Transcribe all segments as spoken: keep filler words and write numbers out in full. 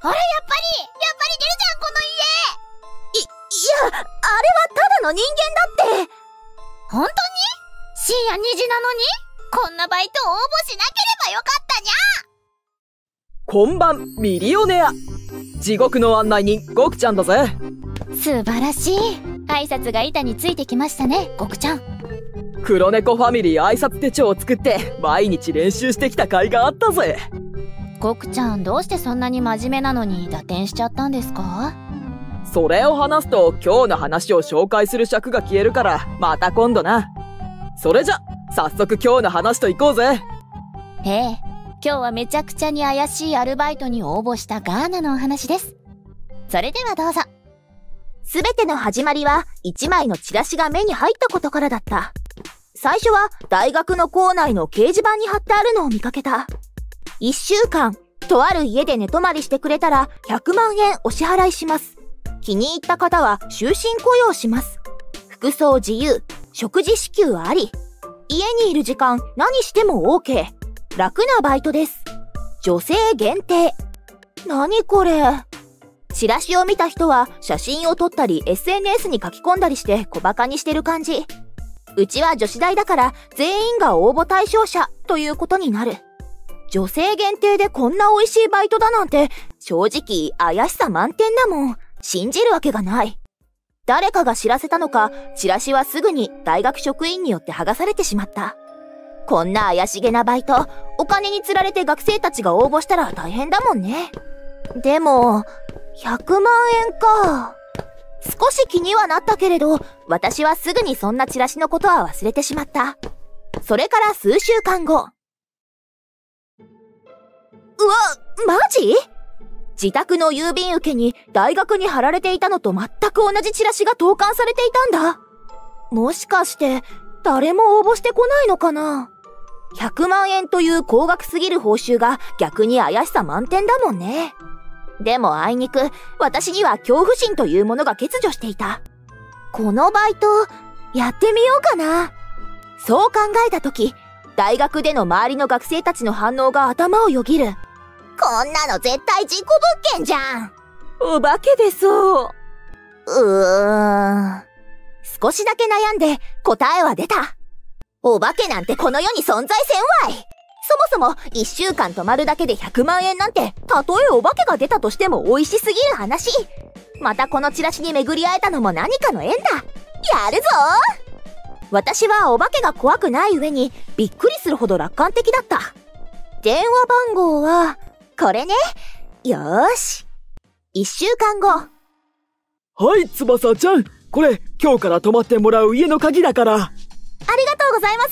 あれ、やっぱりやっぱり出るじゃん、この家。 い、いや、あれはただの人間だって。 本当に？深夜にじなのにこんなバイト応募しなければよかったにゃ。 こんばん、ミリオネア。地獄の案内人、ゴクちゃんだぜ。 素晴らしい。挨拶が板についてきましたね、ゴクちゃん。 黒猫ファミリー挨拶手帳を作って毎日練習してきた甲斐があったぜ。 ゴクちゃん、どうしてそんなに真面目なのに打点しちゃったんですか？ それを話すと今日の話を紹介する尺が消えるからまた今度な。それじゃ早速今日の話と行こうぜ。 ええ、今日はめちゃくちゃに怪しいアルバイトに応募したガーナのお話です。それではどうぞ。 すべての始まりは一枚のチラシが目に入ったことからだった。最初は大学の校内の掲示板に貼ってあるのを見かけた。いっしゅうかん、とある家で寝泊まりしてくれたらひゃくまんえんお支払いします。気に入った方は終身雇用します。服装自由、食事支給あり。家にいる時間何しても OK。楽なバイトです。女性限定。何これ。チラシを見た人は写真を撮ったり エスエヌエス に書き込んだりして小馬鹿にしてる感じ。うちは女子大だから全員が応募対象者ということになる。女性限定でこんな美味しいバイトだなんて正直怪しさ満点だもん。信じるわけがない。誰かが知らせたのか、チラシはすぐに大学職員によって剥がされてしまった。こんな怪しげなバイト、お金に釣られて学生たちが応募したら大変だもんね。でも、ひゃくまんえんか。少し気にはなったけれど、私はすぐにそんなチラシのことは忘れてしまった。それから数週間後。うわ、マジ？自宅の郵便受けに大学に貼られていたのと全く同じチラシが投函されていたんだ。もしかして誰も応募してこないのかな？ひゃくまんえんという高額すぎる報酬が逆に怪しさ満点だもんね。でもあいにく私には恐怖心というものが欠如していた。このバイトやってみようかな。そう考えたとき、大学での周りの学生たちの反応が頭をよぎる。こんなの絶対事故物件じゃん。 お化けでそう。 うーん。少しだけ悩んで答えは出た。お化けなんてこの世に存在せんわい。そもそもいっしゅうかん泊まるだけでひゃくまんえんなんて、たとえお化けが出たとしても美味しすぎる話。またこのチラシに巡り会えたのも何かの縁だ。やるぞ。私はお化けが怖くない上にびっくりするほど楽観的だった。電話番号はこれね。よーし。いっしゅうかんご。 はい、翼ちゃん。これ、今日から泊まってもらう家の鍵だから。ありがとうございます。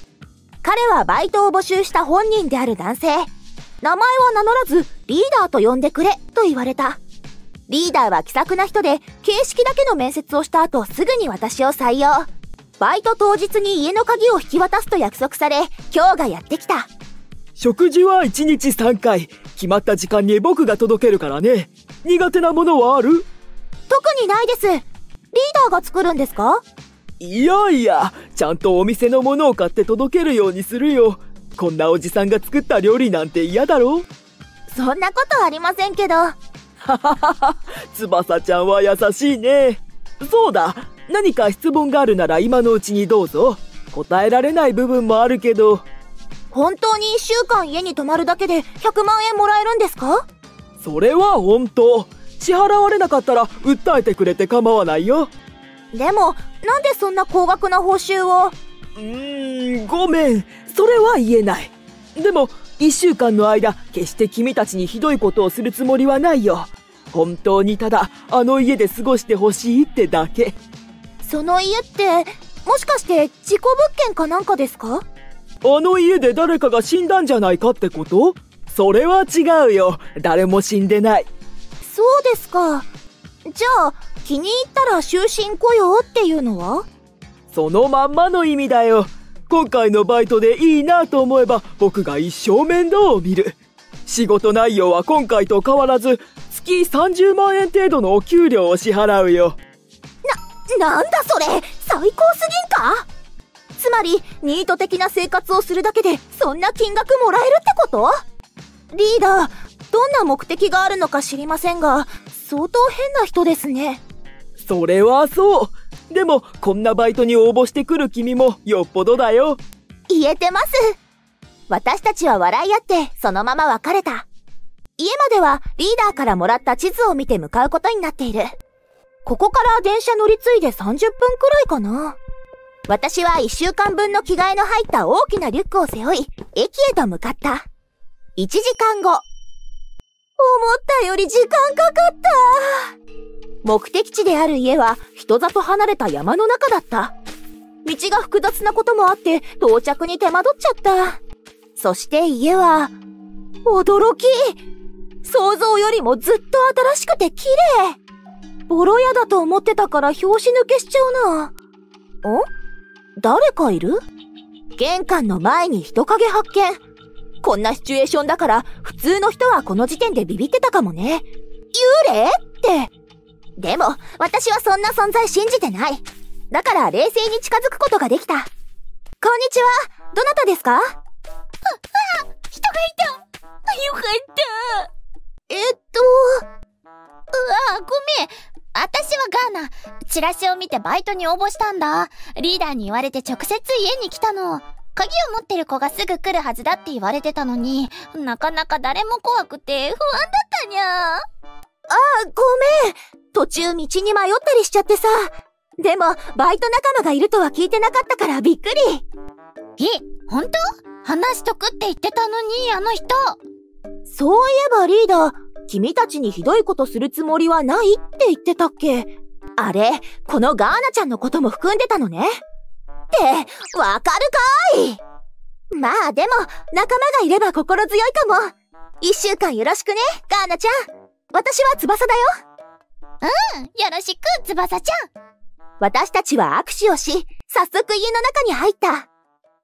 彼はバイトを募集した本人である男性。名前は名乗らず、リーダーと呼んでくれ、と言われた。リーダーは気さくな人で、形式だけの面接をした後すぐに私を採用。バイト当日に家の鍵を引き渡すと約束され、今日がやってきた。 食事はいちにちさんかい。決まった時間に僕が届けるからね。苦手なものはある？ 特にないです。リーダーが作るんですか？ いやいや、ちゃんとお店のものを買って届けるようにするよ。こんなおじさんが作った料理なんて嫌だろ？ そんなことありませんけど。はははは、翼ちゃんは優しいね。そうだ、何か質問があるなら今のうちにどうぞ。答えられない部分もあるけど。 本当にいっしゅうかん家に泊まるだけでひゃくまんえんもらえるんですか？ それは本当。支払われなかったら訴えてくれて構わないよ。 でも、なんでそんな高額な報酬を？うーん、ごめん。それは言えない。でも、いっしゅうかんの間、決して君たちにひどいことをするつもりはないよ。本当にただ、あの家で過ごしてほしいってだけ。 その家って、もしかして事故物件かなんかですか？ あの家で誰かが死んだんじゃないかってこと？それは違うよ。誰も死んでない。 そうですか。じゃあ、気に入ったら終身雇用っていうのは？ そのまんまの意味だよ。今回のバイトでいいなと思えば僕が一生面倒を見る。仕事内容は今回と変わらず月さんじゅうまんえん程度のお給料を支払うよ。 な、なんだそれ、最高すぎんか？つまりニート的な生活をするだけでそんな金額もらえるってこと？リーダー、 どんな目的があるのか知りませんが、相当変な人ですね。 それはそう。でも、こんなバイトに応募してくる君もよっぽどだよ。 言えてます。私たちは笑い合ってそのまま別れた。家まではリーダーからもらった地図を見て向かうことになっている。ここから電車乗り継いでさんじゅっぷんくらいかな。私はいっしゅうかんぶんの着替えの入った大きなリュックを背負い、駅へと向かった。いちじかんご。思ったより時間かかった。目的地である家は人里離れた山の中だった。道が複雑なこともあって到着に手間取っちゃった。そして家は、驚き！想像よりもずっと新しくて綺麗。ボロ屋だと思ってたから拍子抜けしちゃうな。ん？誰かいる？玄関の前に人影発見。こんなシチュエーションだから普通の人はこの時点でビビってたかもね。幽霊？って。でも私はそんな存在信じてない。だから冷静に近づくことができた。こんにちは。どなたですか？あ、あ、 人がいた。よかった。 えっと、 うわ、ごめん。私はガーナ。チラシを見てバイトに応募したんだ。リーダーに言われて直接家に来たの。鍵を持ってる子がすぐ来るはずだって言われてたのに、なかなか誰も怖くて不安だったにゃ。ああ、ごめん。途中道に迷ったりしちゃってさ。でも、バイト仲間がいるとは聞いてなかったからびっくり。 え、ほんと？話しとくって言ってたのに、あの人。 そういえばリーダー、君たちにひどいことするつもりはないって言ってたっけ？あれ、このガーナちゃんのことも含んでたのね。って、わかるかい？まあでも、仲間がいれば心強いかも。一週間よろしくね、ガーナちゃん。私は翼だよ。 うん、よろしく、翼ちゃん。 私たちは握手をし、早速家の中に入った。わ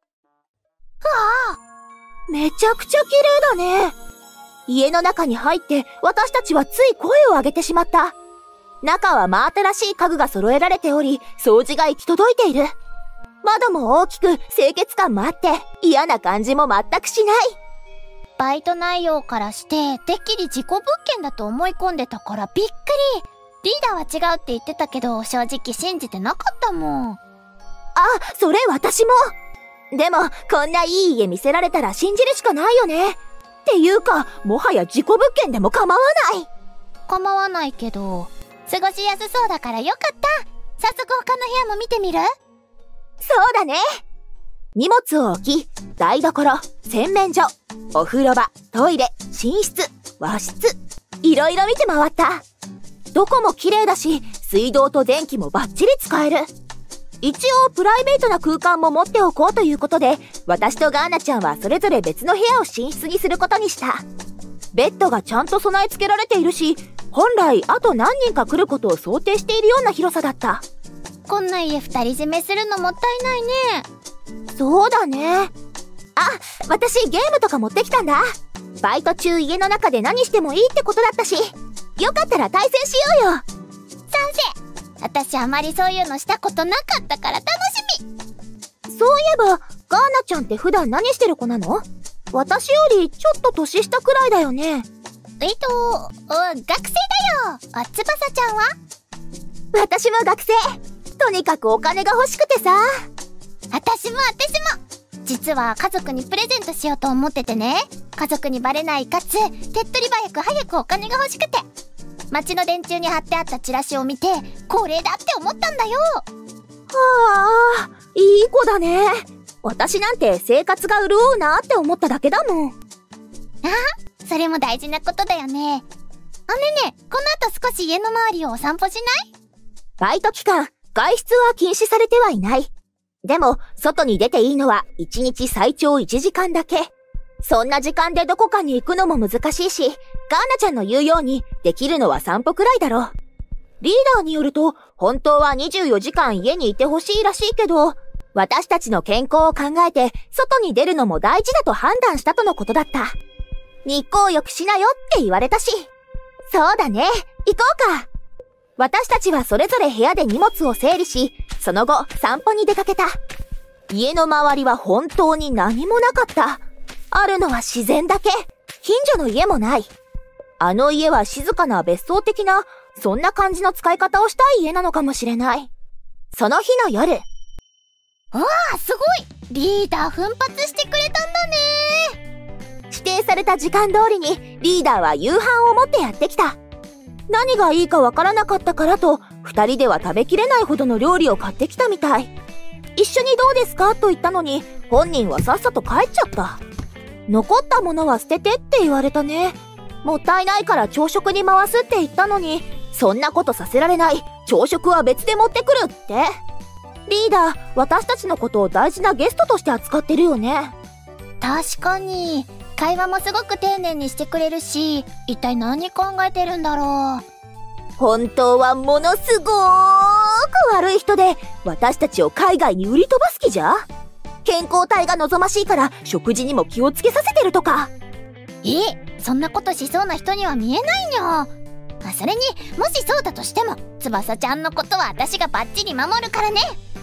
あ、めちゃくちゃ綺麗だね。家の中に入って私たちはつい声を上げてしまった。中は真新しい家具が揃えられており、掃除が行き届いている。窓も大きく清潔感もあって嫌な感じも全くしない。 バイト内容からしててっきり事故物件だと思い込んでたからびっくり。リーダーは違うって言ってたけど正直信じてなかったもん。あ、 それ私も。でもこんないい家見せられたら信じるしかないよね。っていうかもはや事故物件でも構わない。 構わないけど過ごしやすそうだからよかった。早速他の部屋も見てみる？ そうだね。荷物を置き、台所、洗面所、お風呂場、トイレ、寝室、和室、いろいろ見て回った。どこも綺麗だし、水道と電気もバッチリ使える。一応プライベートな空間も持っておこうということで、私とガーナちゃんはそれぞれ別の部屋を寝室にすることにした。ベッドがちゃんと備え付けられているし、本来あと何人か来ることを想定しているような広さだった。 こんな家二人占めするのもったいないね。 そうだね。あ、私ゲームとか持ってきたんだ。バイト中家の中で何してもいいってことだったし、よかったら対戦しようよ。 賛成。私あまりそういうのしたことなかったから楽しみ。 そういえばガーナちゃんって普段何してる子なの？私よりちょっと年下くらいだよね。 えっと、学生だよ。あ、翼ちゃんは？ 私も学生。とにかくお金が欲しくてさ。 私も私も。実は家族にプレゼントしようと思っててね。家族にバレないかつ手っ取り早く早くお金が欲しくて、街の電柱に貼ってあったチラシを見てこれだって思ったんだよ。はあ、いい子だね。私なんて生活が潤うなって思っただけだもん。 あ、それも大事なことだよね。あ、ねえねえ、この後少し家の周りをお散歩しない？ バイト期間外出は禁止されてはいない。でも外に出ていいのはいちにち最長いちじかんだけ。そんな時間でどこかに行くのも難しいし、ガーナちゃんの言うようにできるのは散歩くらいだろう。リーダーによると本当はにじゅうよじかん家にいてほしいらしいけど、私たちの健康を考えて外に出るのも大事だと判断したとのことだった。日光浴しなよって言われたし。そうだね、行こうか。私たちはそれぞれ部屋で荷物を整理し、その後散歩に出かけた。家の周りは本当に何もなかった。あるのは自然だけ。近所の家もない。 あの家は静かな別荘的な、そんな感じの使い方をしたい家なのかもしれない。その日の夜。 うわあ、すごい！リーダー奮発してくれたんだね。 指定された時間通りにリーダーは夕飯を持ってやってきた。何がいいかわからなかったからと、二人では食べきれないほどの料理を買ってきたみたい。一緒にどうですかと言ったのに、本人はさっさと帰っちゃった。残ったものは捨ててって言われたね。もったいないから朝食に回すって言ったのに、そんなことさせられない。朝食は別で持ってくるって。リーダー、私たちのことを大事なゲストとして扱ってるよね。 確かに。会話もすごく丁寧にしてくれるし、一体何考えてるんだろう。 本当はものすごーく悪い人で、私たちを海外に売り飛ばす気じゃ？健康体が望ましいから食事にも気をつけさせてるとか。 え、そんなことしそうな人には見えないよ。あ、それにもしそうだとしても、翼ちゃんのことは私がバッチリ守るからね。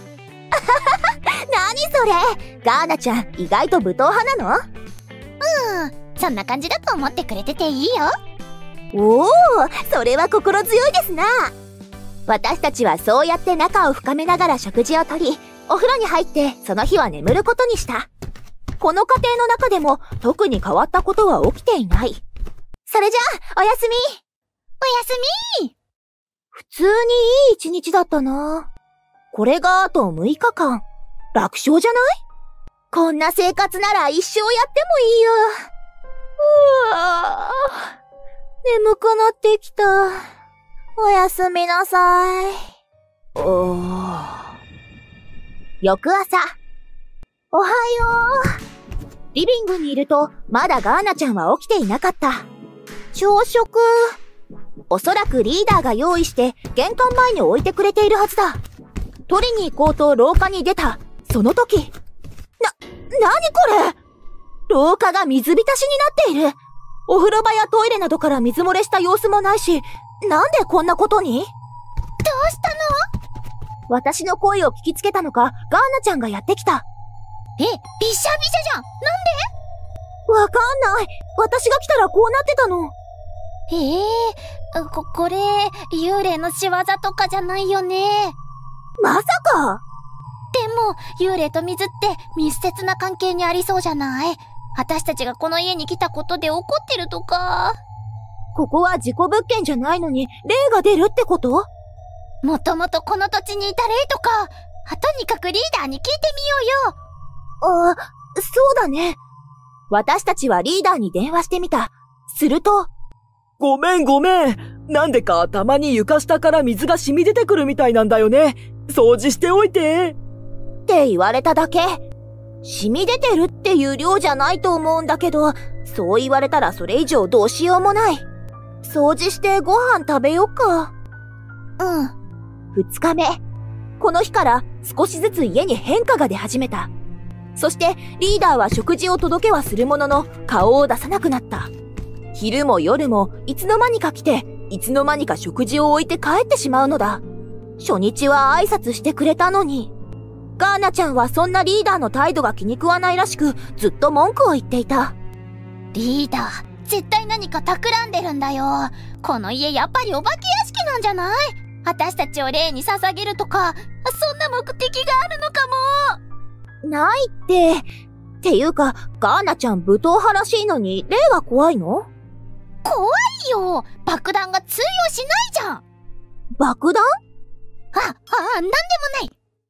何それ、ガーナちゃん意外と武闘派なの？ うん、そんな感じだと思ってくれてていいよ。 おお、それは心強いですな。私たちはそうやって仲を深めながら食事をとり、お風呂に入ってその日は眠ることにした。この家庭の中でも特に変わったことは起きていない。それじゃあ、おやすみ。 おやすみ。 普通にいい一日だったな。これがあとむいかかん。楽勝じゃない？こんな生活なら一生やってもいいよ。うわぁ、眠くなってきた。おやすみなさい。おー。翌朝。おはよう。リビングにいると、まだガーナちゃんは起きていなかった。朝食。おそらくリーダーが用意して玄関前に置いてくれているはずだ。取りに行こうと廊下に出た。その時。な、なにこれ？廊下が水浸しになっている。お風呂場やトイレなどから水漏れした様子もないし、なんでこんなことに？どうしたの？ 私の声を聞きつけたのか、ガーナちゃんがやってきた。 え、びしゃびしゃじゃん。なんで？わかんない。私が来たらこうなってたの。 ええー、こ、これ、幽霊の仕業とかじゃないよね。 まさか。 でも、幽霊と水って密接な関係にありそうじゃない？私たちがこの家に来たことで怒ってるとか。 ここは事故物件じゃないのに、霊が出るってこと？ もともとこの土地にいた霊とか。あ、とにかくリーダーに聞いてみようよ。 あ、そうだね。私たちはリーダーに電話してみた。すると、 ごめんごめん。なんでかたまに床下から水が染み出てくるみたいなんだよね。掃除しておいて。 って言われただけ。染み出てるっていう量じゃないと思うんだけど、そう言われたらそれ以上どうしようもない。掃除してご飯食べよっか。 うん。 二日目。この日から少しずつ家に変化が出始めた。そしてリーダーは食事を届けはするものの顔を出さなくなった。昼も夜もいつの間にか来て、いつの間にか食事を置いて帰ってしまうのだ。初日は挨拶してくれたのに。ガーナちゃんはそんなリーダーの態度が気に食わないらしく、ずっと文句を言っていた。 リーダー、絶対何か企んでるんだよ。この家やっぱりお化け屋敷なんじゃない？私たちを霊に捧げるとか、そんな目的があるのかも。 ないって。っていうか、ガーナちゃん武闘派らしいのに、霊が怖いの？ 怖いよ。爆弾が通用しないじゃん。 爆弾？ あ、あ、なんでもない。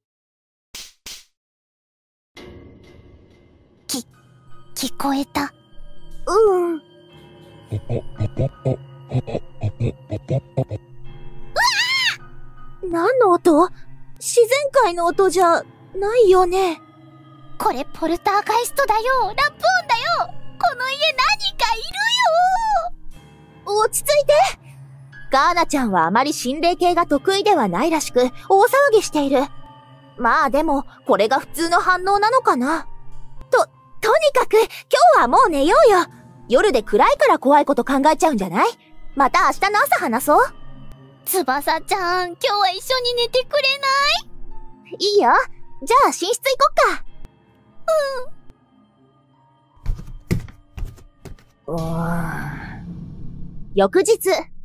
き、聞こえた。 うん。うわぁ！何の音？自然界の音じゃないよね。 これポルターガイストだよ。ラップ音だよ。この家何かいるよ。 落ち着いて。ガーナちゃんはあまり心霊系が得意ではないらしく、大騒ぎしている。まあでも、これが普通の反応なのかな。と、とにかく、今日はもう寝ようよ。夜で暗いから怖いこと考えちゃうんじゃない？また明日の朝話そう。 翼ちゃん、今日は一緒に寝てくれない？ いいよ。じゃあ寝室行こっか。うん。うーん。 翌日。 もうやだ。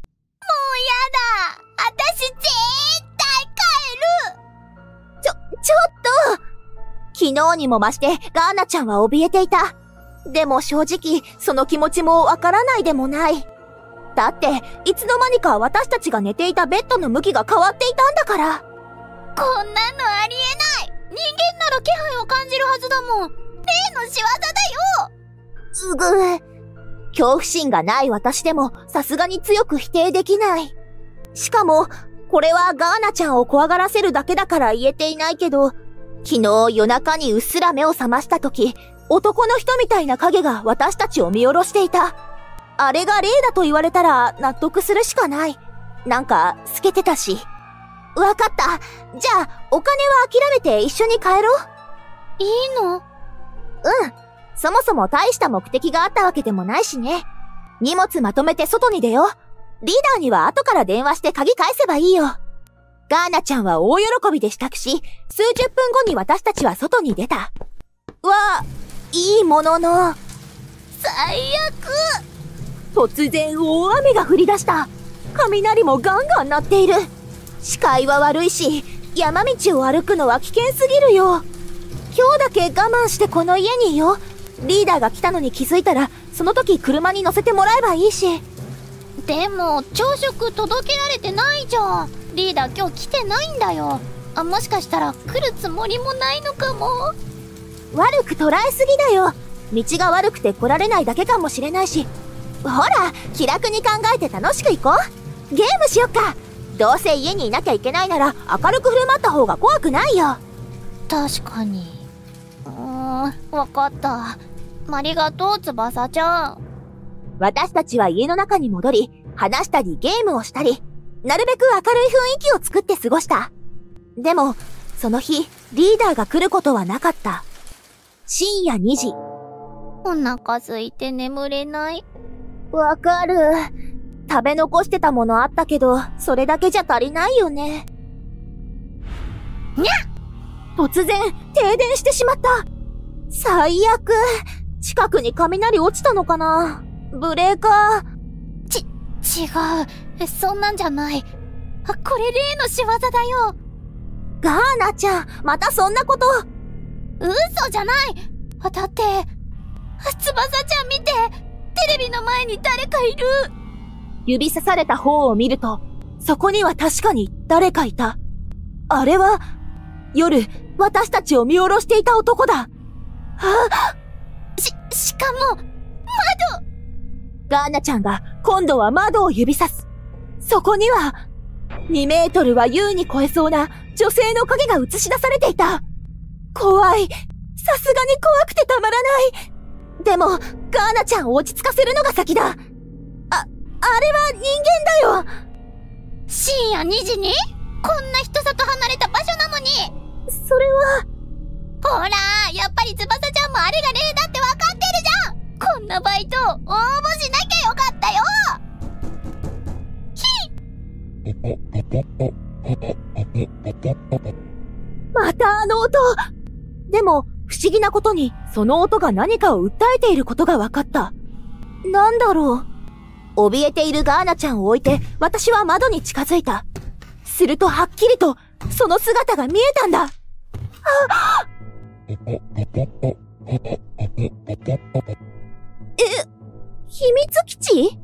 私絶対帰る。 ちょ、ちょっと。昨日にも増してガーナちゃんは怯えていた。でも正直、その気持ちもわからないでもない。だって、いつの間にか私たちが寝ていたベッドの向きが変わっていたんだから。 こんなのありえない。人間なら気配を感じるはずだもん。例の仕業だよ。 うぐ。恐怖心がない私でもさすがに強く否定できない。しかも、これはガーナちゃんを怖がらせるだけだから言えていないけど、昨日夜中にうっすら目を覚ました時、男の人みたいな影が私たちを見下ろしていた。あれが霊だと言われたら納得するしかない。なんか透けてたし。わかった。じゃあお金は諦めて一緒に帰ろう。 いいの？ うん。そもそも大した目的があったわけでもないしね。荷物まとめて外に出よう。リーダーには後から電話して鍵返せばいいよ。ガーナちゃんは大喜びで支度し、数十分後に私たちは外に出た。わ、いいものの。 最悪。 突然大雨が降り出した。雷もガンガン鳴っている。視界は悪いし、山道を歩くのは危険すぎるよ。今日だけ我慢してこの家にいよう。リーダーが来たのに気づいたら、その時車に乗せてもらえばいいし。 でも、朝食届けられてないじゃん。リーダー今日来てないんだよ。あ、もしかしたら来るつもりもないのかも。 悪く捉えすぎだよ。道が悪くて来られないだけかもしれないし。ほら、気楽に考えて楽しく行こう。ゲームしよっか。どうせ家にいなきゃいけないなら明るく振る舞った方が怖くないよ。 確かに。うーん、わかった。ありがとう、翼ちゃん。 私たちは家の中に戻り、話したりゲームをしたり、なるべく明るい雰囲気を作って過ごした。でも、その日、リーダーが来ることはなかった。深夜にじ。 お腹空いて眠れない。 わかる。食べ残してたものあったけど、それだけじゃ足りないよね。 にゃ！ 突然、停電してしまった。最悪。近くに雷落ちたのかな？ブレーカー。 ち、違う。そんなんじゃない。あ、これ例の仕業だよ。 ガーナちゃん、またそんなこと。 嘘じゃない。あ、だって、翼ちゃん見て。テレビの前に誰かいる。 指さされた方を見ると、そこには確かに誰かいた。あれは、夜、私たちを見下ろしていた男だ。あし、しかも、窓。 ガーナちゃんが今度は窓を指さす。そこには、にメートルは優に超えそうな女性の影が映し出されていた。怖い。さすがに怖くてたまらない。でも、ガーナちゃんを落ち着かせるのが先だ。あ、あれは人間だよ。 深夜にじにこんな人里離れた場所なのに。 それは。 ほら、やっぱり翼ちゃんもあれが霊だってわかってるじゃん。こんなバイト、応募しなきゃよかったよ。 ひまたあの音。でも、不思議なことに、その音が何かを訴えていることが分かった。なんだろう。怯えているガーナちゃんを置いて、私は窓に近づいた。するとはっきりと、その姿が見えたんだ。あっえ、秘密基地？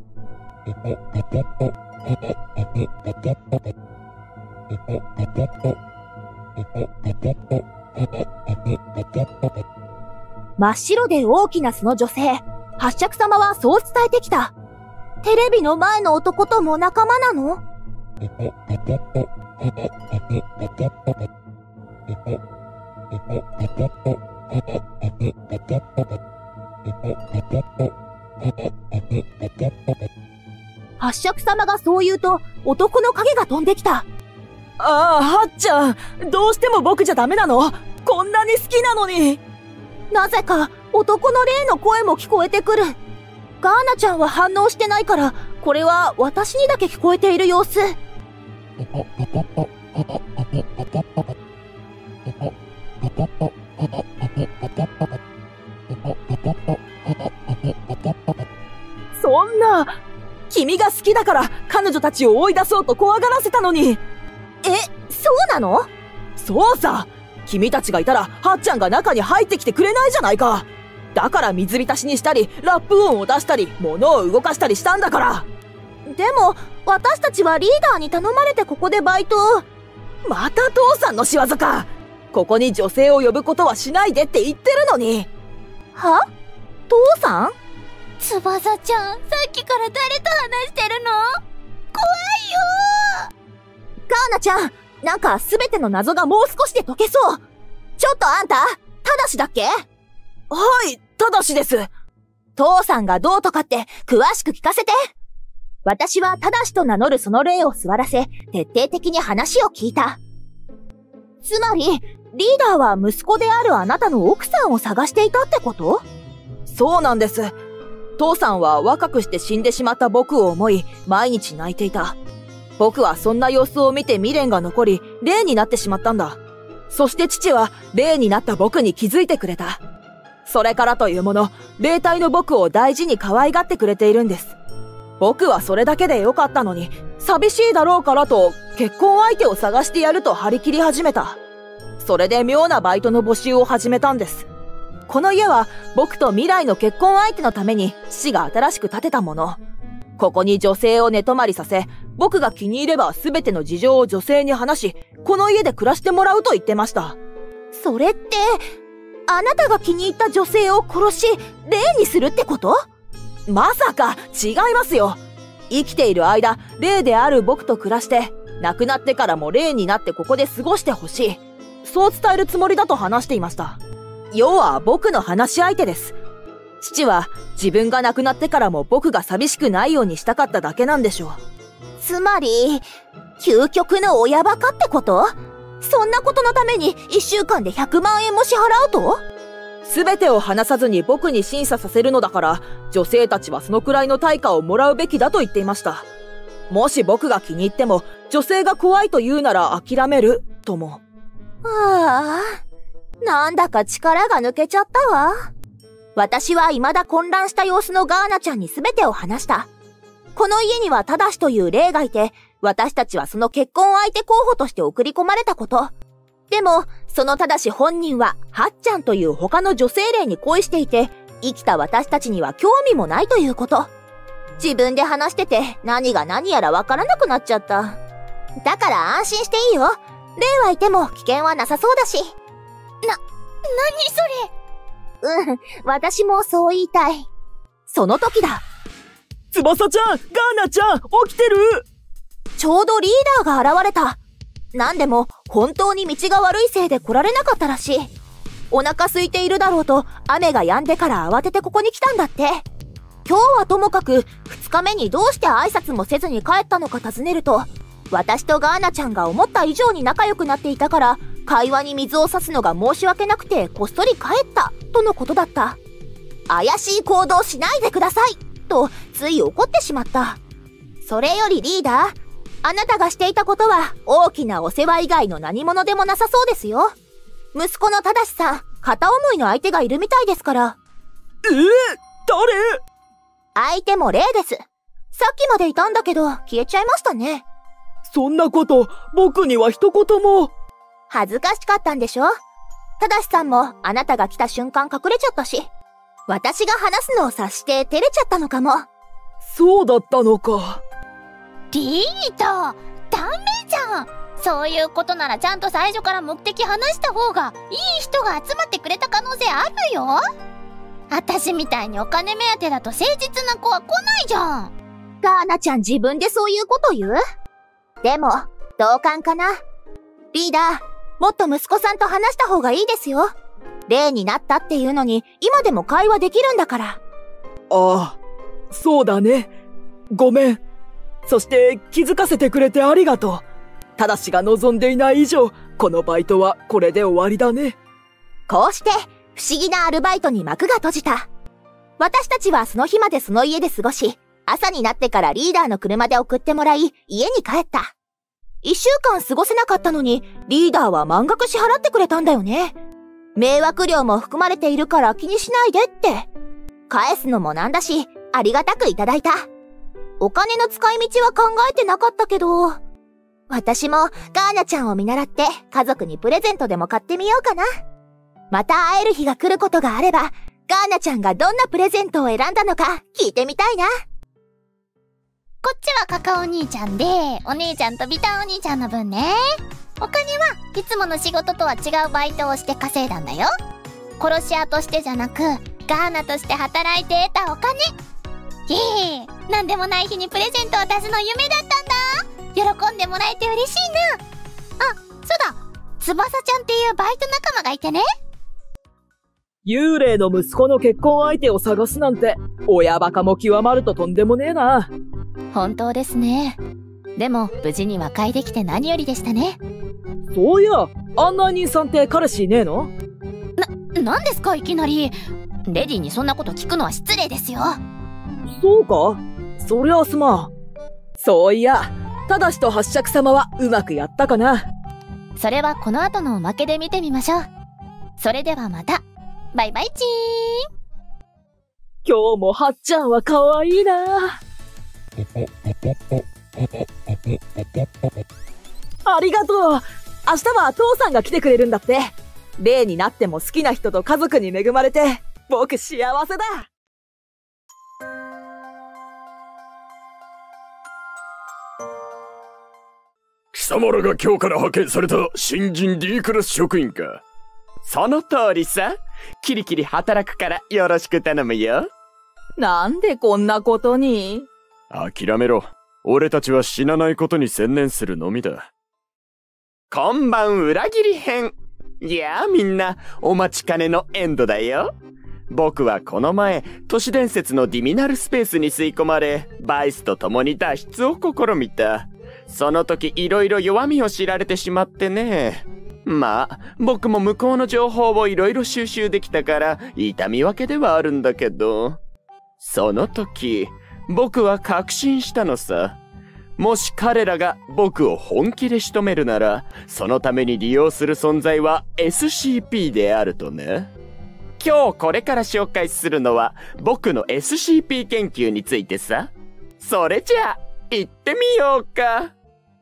真っ白で大きなその女性、八尺様はそう伝えてきた。テレビの前の男とも仲間なの？八尺様がそう言うと、男の影が飛んできた。 ああ、はっちゃん。どうしても僕じゃダメなの？こんなに好きなのに。 なぜか、男の霊の声も聞こえてくる。ガーナちゃんは反応してないから、これは私にだけ聞こえている様子。そんな、気きだから彼女たちを追い出そうと怖がらせたのに。 え、そうなの？ そうさ。君たちがいたらはっちゃんが中に入ってきてくれないじゃないか。だから水浸しにしたり、ラップ音を出したり、物を動かしたりしたんだから。 でも、私たちはリーダーに頼まれてここでバイトを。 また父さんの仕業か。ここに女性を呼ぶことはしないでって言ってるのに。 は？父さん？ 翼ちゃん、さっきから誰と話してるの？怖いよー。ガーナちゃん、なんかすべての謎がもう少しで解けそう。ちょっとあんた、ただしだっけ？ はい、ただしです。 父さんがどうとかって詳しく聞かせて。私はただしと名乗るその霊を座らせ、徹底的に話を聞いた。つまり、リーダーは息子であるあなたの奥さんを探していたってこと？ そうなんです。父さんは若くして死んでしまった僕を思い、毎日泣いていた。僕はそんな様子を見て未練が残り、霊になってしまったんだ。そして父は霊になった僕に気づいてくれた。それからというもの、霊体の僕を大事に可愛がってくれているんです。僕はそれだけでよかったのに、寂しいだろうからと結婚相手を探してやると張り切り始めた。それで妙なバイトの募集を始めたんです。この家は僕と未来の結婚相手のために父が新しく建てたもの。ここに女性を寝泊まりさせ、僕が気に入れば全ての事情を女性に話し、この家で暮らしてもらうと言ってました。 それって、あなたが気に入った女性を殺し、霊にするってこと？ まさか、違いますよ。生きている間、霊である僕と暮らして、亡くなってからも霊になってここで過ごしてほしい。そう伝えるつもりだと話していました。要は僕の話し相手です。父は自分が亡くなってからも僕が寂しくないようにしたかっただけなんでしょう。 つまり、究極の親バカってこと？そんなことのためにいっしゅうかんでひゃくまんえんも支払うと？ 全てを話さずに僕に審査させるのだから、女性たちはそのくらいの対価をもらうべきだと言っていました。もし僕が気に入っても、女性が怖いと言うなら諦める、とも。 はあ、なんだか力が抜けちゃったわ。私は未だ混乱した様子のガーナちゃんに全てを話した。この家にはタダシという霊がいて、私たちはその結婚相手候補として送り込まれたこと。でも、そのタダシ本人は、はっちゃんという他の女性霊に恋していて、生きた私たちには興味もないということ。自分で話してて、何が何やらわからなくなっちゃった。だから安心していいよ。霊はいても危険はなさそうだし。な、 何それ？うん、私もそう言いたい。その時だ。 翼ちゃん、ガーナちゃん、起きてる？ ちょうどリーダーが現れた。なんでも、本当に道が悪いせいで来られなかったらしい。お腹空いているだろうと、雨が止んでから慌ててここに来たんだって。今日はともかく、二日目にどうして挨拶もせずに帰ったのか尋ねると、私とガーナちゃんが思った以上に仲良くなっていたから、会話に水を差すのが申し訳なくて、こっそり帰った、とのことだった。怪しい行動しないでくださいと、つい怒ってしまった。それよりリーダー、あなたがしていたことは大きなお世話以外の何者でもなさそうですよ。息子のただしさん、片思いの相手がいるみたいですから。 えー、誰？ 相手も霊です。さっきまでいたんだけど消えちゃいましたね。 そんなこと僕には一言も。 恥ずかしかったんでしょ？ただしさんもあなたが来た瞬間隠れちゃったし、私が話すのを察して照れちゃったのかも。 そうだったのか。 リーダー、ダメじゃん。そういうことならちゃんと最初から目的話した方がいい人が集まってくれた可能性あるよ。私みたいにお金目当てだと誠実な子は来ないじゃん。 ガーナちゃん自分でそういうこと言う？でも、同感かな。リーダー、もっと息子さんと話した方がいいですよ。霊になったっていうのに今でも会話できるんだから。ああ、そうだね。ごめん。そして気づかせてくれてありがとう。ただしが望んでいない以上、このバイトはこれで終わりだね。 こうして不思議なアルバイトに幕が閉じた。私たちはその日までその家で過ごし、朝になってからリーダーの車で送ってもらい、家に帰った。一週間過ごせなかったのに、リーダーは満額支払ってくれたんだよね。迷惑料も含まれているから気にしないでって。返すのもなんだし、ありがたくいただいた。 お金の使い道は考えてなかったけど、私もガーナちゃんを見習って家族にプレゼントでも買ってみようかな。また会える日が来ることがあれば、ガーナちゃんがどんなプレゼントを選んだのか聞いてみたいな。 こっちはカカオ兄ちゃんで、お姉ちゃんとビタンお兄ちゃんの分ね。お金はいつもの仕事とは違うバイトをして稼いだんだよ。殺し屋としてじゃなく、ガーナとして働いて得たお金。イエーイ、なんでもない日にプレゼントを出すの夢だったんだ。喜んでもらえて嬉しいな。あ、そうだ、翼ちゃんっていうバイト仲間がいてね。 幽霊の息子の結婚相手を探すなんて、親バカも極まるととんでもねえな。 本当ですね。でも無事に和解できて何よりでしたね。 そういや、案内人さんって彼氏いねえの？ な、なんですかいきなり。レディにそんなこと聞くのは失礼ですよ。 そうか？そりゃあすまん。そういや、ただしと八尺様はうまくやったかな。 それはこの後のおまけで見てみましょう。それではまた。バイバイチーン。 今日もはっちゃんは可愛いな。ありがとう。明日は父さんが来てくれるんだって。例になっても好きな人と家族に恵まれて、僕幸せだ。 貴様らが今日から派遣された新人 D クラス職員か。 その通りさ。キリキリ働くからよろしく頼むよ。 なんでこんなことに？ 諦めろ。俺たちは死なないことに専念するのみだ。 今晩裏切り編。いやあみんな、お待ちかねのエンドだよ。僕はこの前、都市伝説のディミナルスペースに吸い込まれ、バイスと共に脱出を試みた。その時いろいろ弱みを知られてしまってね。まあ、僕も向こうの情報をいろいろ収集できたから、痛み分けではあるんだけど。その時、僕は確信したのさ。もし彼らが僕を本気で仕留めるなら、そのために利用する存在は エスシーピー であるとね。今日これから紹介するのは、僕の エスシーピー 研究についてさ。それじゃあ、行ってみようか。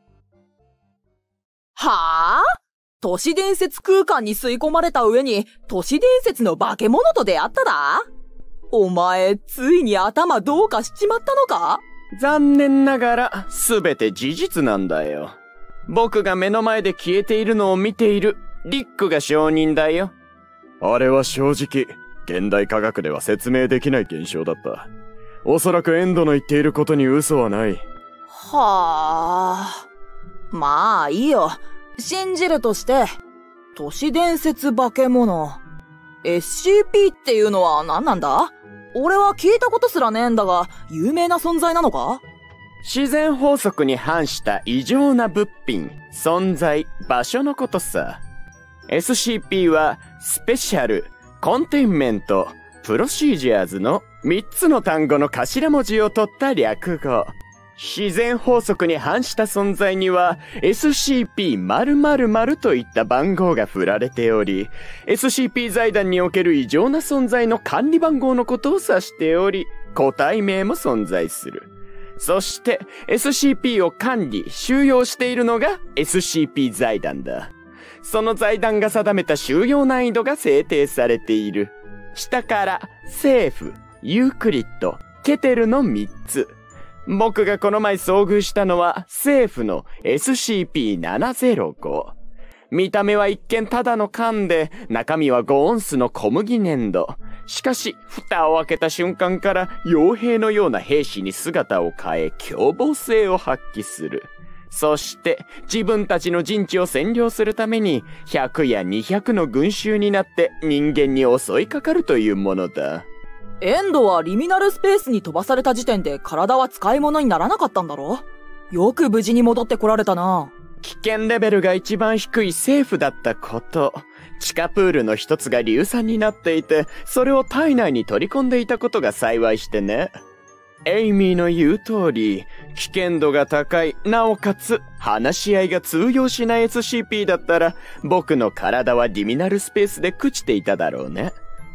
はぁ？都市伝説空間に吸い込まれた上に、都市伝説の化け物と出会っただ？お前、ついに頭どうかしちまったのか？ 残念ながら、すべて事実なんだよ。僕が目の前で消えているのを見ている、リックが証人だよ。 あれは正直、現代科学では説明できない現象だった。おそらくエンドの言っていることに嘘はない。 はぁ。まあ、いいよ。信じるとして、都市伝説化け物。エスシーピー っていうのは何なんだ？俺は聞いたことすらねえんだが、有名な存在なのか？ 自然法則に反した異常な物品、存在、場所のことさ。エスシーピー は、スペシャル、コンテインメント、プロシージャーズのみっつの単語の頭文字を取った略語。自然法則に反した存在には エスシーピーまるまるまる といった番号が振られており、エスシーピー 財団における異常な存在の管理番号のことを指しており、個体名も存在する。そして エスシーピー を管理、収容しているのが エスシーピー 財団だ。その財団が定めた収容難易度が制定されている。下から政府、ユークリッド、ケテルのみっつ。僕がこの前遭遇したのは政府の エスシーピーななぜろご。見た目は一見ただの缶で、中身はごオンスの小麦粘土。しかし、蓋を開けた瞬間から傭兵のような兵士に姿を変え、凶暴性を発揮する。そして、自分たちの陣地を占領するために、ひゃくやにひゃくの群衆になって人間に襲いかかるというものだ。 エンドはリミナルスペースに飛ばされた時点で体は使い物にならなかったんだろ？よく無事に戻ってこられたな。 危険レベルが一番低い政府だったこと。地下プールの一つが硫酸になっていて、それを体内に取り込んでいたことが幸いしてね。エイミーの言う通り、危険度が高い、なおかつ話し合いが通用しない エスシーピー だったら、僕の体はリミナルスペースで朽ちていただろうね。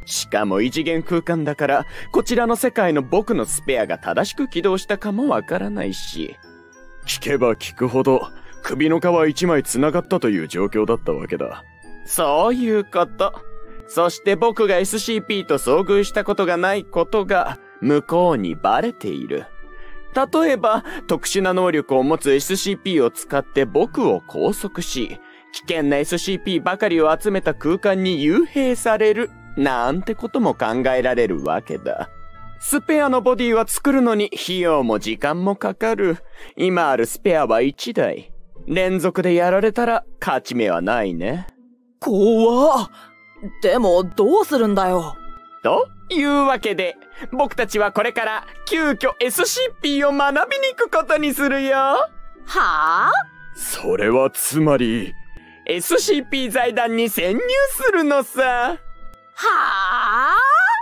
しかも異次元空間だから、こちらの世界の僕のスペアが正しく起動したかもわからないし。 聞けば聞くほど、首の皮一枚繋がったという状況だったわけだ。 そういうこと。そして僕が エスシーピー と遭遇したことがないことが、向こうにバレている。例えば、特殊な能力を持つ エスシーピー を使って僕を拘束し、危険な エスシーピー ばかりを集めた空間に幽閉される、なんてことも考えられるわけだ。スペアのボディは作るのに費用も時間もかかる。今あるスペアはいちだい。連続でやられたら勝ち目はないね。 怖っ。でもどうするんだよ。 というわけで、僕たちはこれから急遽 エスシーピー を学びに行くことにするよ。 はあ？ それはつまり、 エスシーピー 財団に潜入するのさ。 はあ？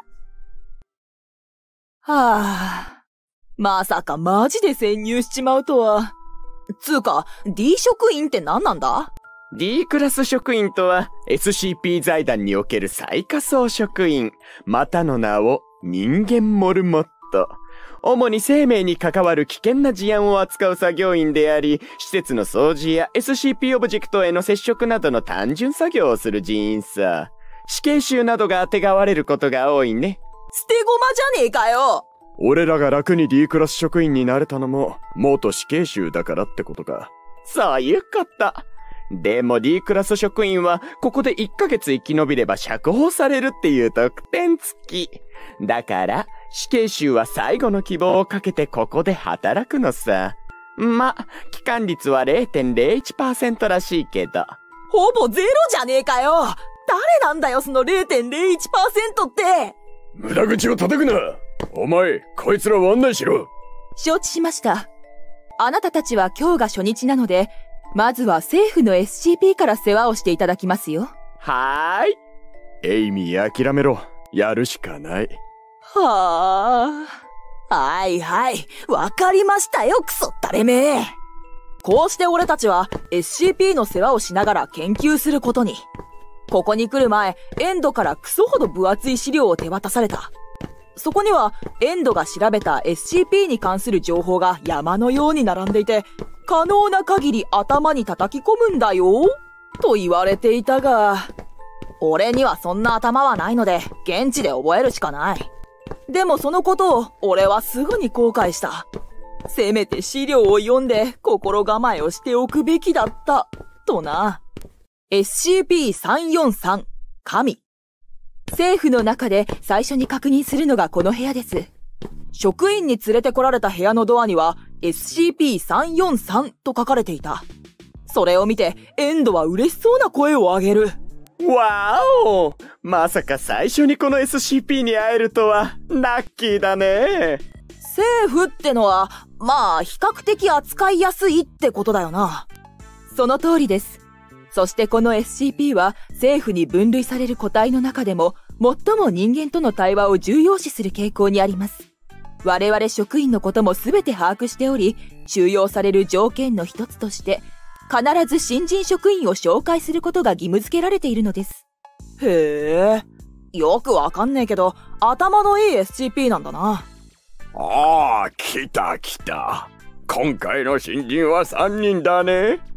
はあ。まさかマジで潜入しちまうとは。つうか、D 職員って何なんだ？ D クラス職員とは エスシーピー 財団における最下層職員、またの名を人間モルモット。主に生命に関わる危険な事案を扱う作業員であり、施設の掃除や エスシーピー オブジェクトへの接触などの単純作業をする人員さ。死刑囚などがあてがわれることが多いね。 捨て駒じゃねえかよ。 俺らが楽に D クラス職員になれたのも、元死刑囚だからってことか。 そういうこと。でも D クラス職員は、ここでいっかげつ生き延びれば釈放されるっていう特典付き。だから、死刑囚は最後の希望をかけてここで働くのさ。ま、帰還率は ゼロてんゼロいちパーセント らしいけど。 ほぼゼロじゃねえかよ。誰なんだよその ゼロてんゼロいちパーセント って。 無駄口を叩くな。お前、こいつらを案内しろ。 承知しました。あなたたちは今日が初日なので、まずは政府の エスシーピー から世話をしていただきますよ。 はーい。 エイミー諦めろ。やるしかない。 はあ。はいはい。わかりましたよ、クソったれめ。こうして俺たちは エスシーピー の世話をしながら研究することに。ここに来る前、エンドからクソほど分厚い資料を手渡された。そこには、エンドが調べた エスシーピー に関する情報が山のように並んでいて、可能な限り頭に叩き込むんだよ、と言われていたが、俺にはそんな頭はないので、現地で覚えるしかない。でもそのことを俺はすぐに後悔した。せめて資料を読んで心構えをしておくべきだった、とな。エスシーピーさんよんさん 神。 政府の中で最初に確認するのがこの部屋です。 職員に連れてこられた部屋のドアには エスシーピーさんよんさん と書かれていた。それを見てエンドは嬉しそうな声を上げる。 わーお！まさか最初にこの エスシーピー に会えるとはラッキーだね。 政府ってのはまあ比較的扱いやすいってことだよな。 その通りです。そしてこの エスシーピー は政府に分類される個体の中でも最も人間との対話を重要視する傾向にあります。我々職員のことも全て把握しており、収容される条件の一つとして必ず新人職員を紹介することが義務付けられているのです。 へえ、よくわかんねえけど頭のいい エスシーピー なんだな。 ああ、来た来た。今回の新人はさんにんだね。うわ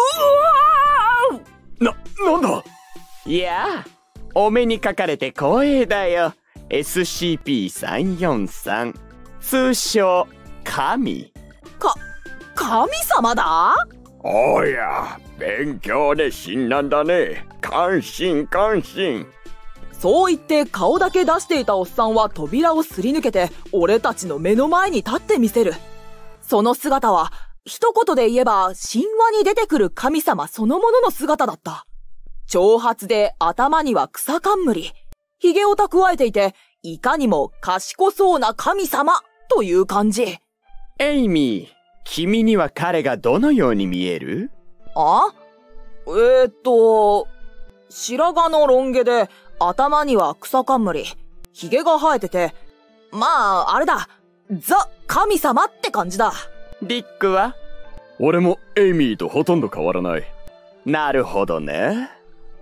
ー！な、なんだ？ いやあ、お目にかかれて光栄だよ。エスシーピーさんよんさん。通称、神。 か、神様だ？ おや、勉強熱心なんだね。感心感心。 そう言って顔だけ出していたおっさんは扉をすり抜けて俺たちの目の前に立ってみせる。その姿は一言で言えば神話に出てくる神様そのものの姿だった。長髪で頭には草冠、髭を蓄えていていかにも賢そうな神様という感じ。 エイミー、君には彼がどのように見える？ あ？えーっと、白髪のロン毛で頭には草冠、髭が生えてて、まあ、あれだ、ザ・神様って感じだ。 リックは？ 俺もエイミーとほとんど変わらない。 なるほどね。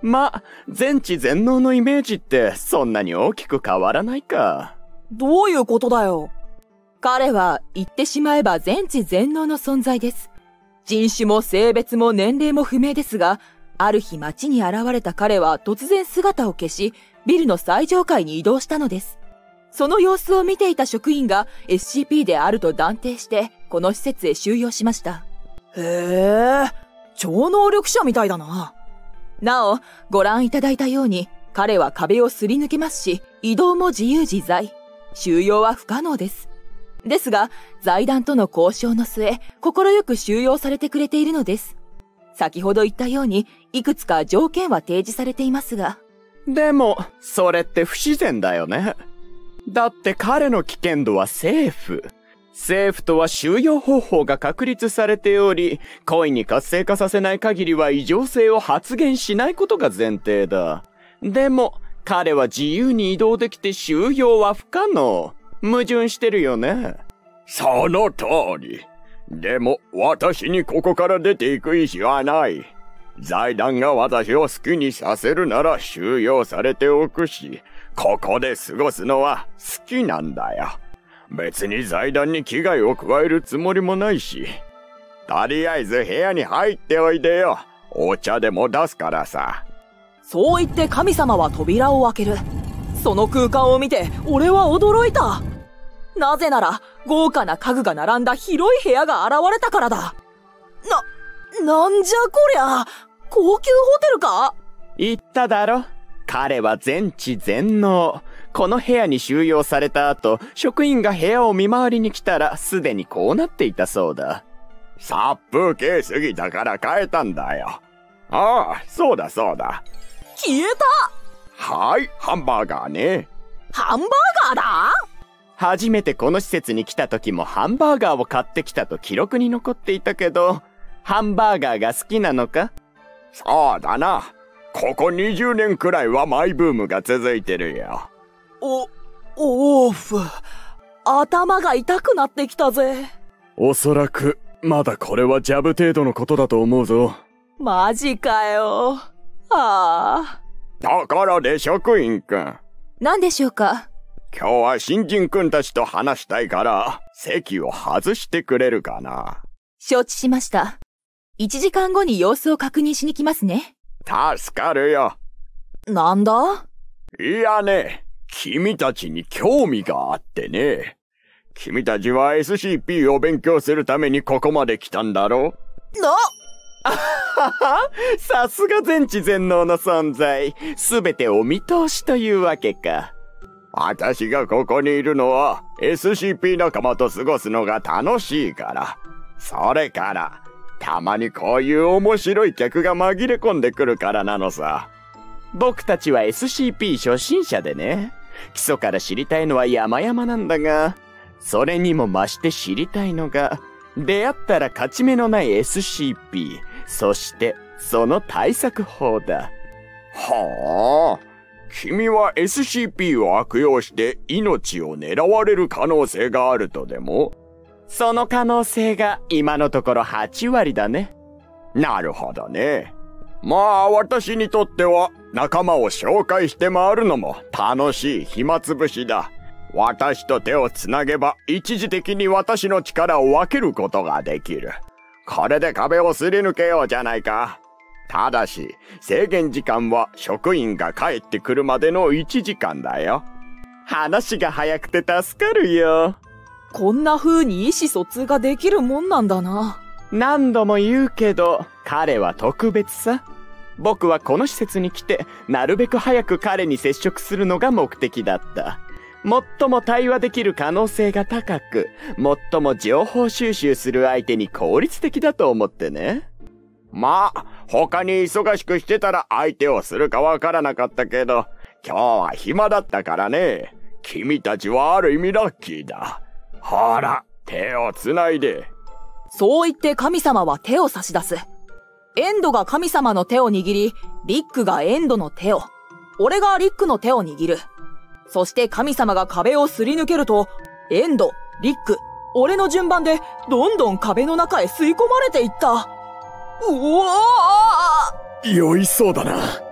ま、全知全能のイメージってそんなに大きく変わらないか。 どういうことだよ。彼は言ってしまえば全知全能の存在です。人種も性別も年齢も不明ですが、ある日街に現れた彼は突然姿を消し、ビルの最上階に移動したのです。その様子を見ていた職員が エスシーピー であると断定して、この施設へ収容しました。へえ、超能力者みたいだな。なお、ご覧いただいたように、彼は壁をすり抜けますし、移動も自由自在。収容は不可能です。ですが、財団との交渉の末、快く収容されてくれているのです。先ほど言ったように、いくつか条件は提示されていますが。 でも、それって不自然だよね。だって彼の危険度はセーフ。政府とは収容方法が確立されており、故意に活性化させない限りは異常性を発現しないことが前提だ。でも、彼は自由に移動できて収容は不可能。矛盾してるよね。 その通り。でも、私にここから出ていく意思はない。財団が私を好きにさせるなら収容されておくし、ここで過ごすのは好きなんだよ。別に財団に危害を加えるつもりもないし。とりあえず部屋に入っておいでよ。お茶でも出すからさ。 そう言って神様は扉を開ける。その空間を見て俺は驚いた。なぜなら豪華な家具が並んだ広い部屋が現れたからだ。な、なんじゃこりゃ。高級ホテルか？ 言っただろ。彼は全知全能。この部屋に収容された後、職員が部屋を見回りに来たらすでにこうなっていたそうだ。 殺風景すぎたから変えたんだよ。ああ、そうだそうだ。 消えた。はい、ハンバーガーね。 ハンバーガーだ？ 初めてこの施設に来た時もハンバーガーを買ってきたと記録に残っていたけど、ハンバーガーが好きなのか？ そうだな。ここにじゅうねんくらいはマイブームが続いてるよ。 お、おーふ。頭が痛くなってきたぜ。 おそらく、まだこれはジャブ程度のことだと思うぞ。 マジかよ。ああ。 ところで職員くん。 何でしょうか？ 今日は新人くんたちと話したいから、席を外してくれるかな。 承知しました。一時間後に様子を確認しに来ますね。 助かるよ。 なんだ？ いやね、君たちに興味があってね。君たちは エスシーピー を勉強するためにここまで来たんだろ？ なあはは、さすが全知全能の存在。すべてお見通しというわけか。 私がここにいるのは エスシーピー 仲間と過ごすのが楽しいから。それから、たまにこういう面白い客が紛れ込んでくるからなのさ。 僕たちは エスシーピー 初心者でね。基礎から知りたいのは山々なんだが、それにも増して知りたいのが、出会ったら勝ち目のない エスシーピー、そしてその対策法だ。 はあ、君は エスシーピー を悪用して命を狙われる可能性があるとでも？ その可能性が今のところはちわりだね。 なるほどね。まあ私にとっては仲間を紹介して回るのも楽しい暇つぶしだ。私と手をつなげば一時的に私の力を分けることができる。これで壁をすり抜けようじゃないか。ただし制限時間は職員が帰ってくるまでのいちじかんだよ。 話が早くて助かるよ。 こんな風に意思疎通ができるもんなんだな。 何度も言うけど、彼は特別さ。僕はこの施設に来て、なるべく早く彼に接触するのが目的だった。最も対話できる可能性が高く、最も情報収集する相手に効率的だと思ってね。 まあ、他に忙しくしてたら相手をするかわからなかったけど、今日は暇だったからね。君たちはある意味ラッキーだ。ほら、手をつないで。 そう言って神様は手を差し出す。エンドが神様の手を握り、リックがエンドの手を、俺がリックの手を握る。そして神様が壁をすり抜けると、エンド、リック、俺の順番でどんどん壁の中へ吸い込まれていった。うわー！酔いそうだな。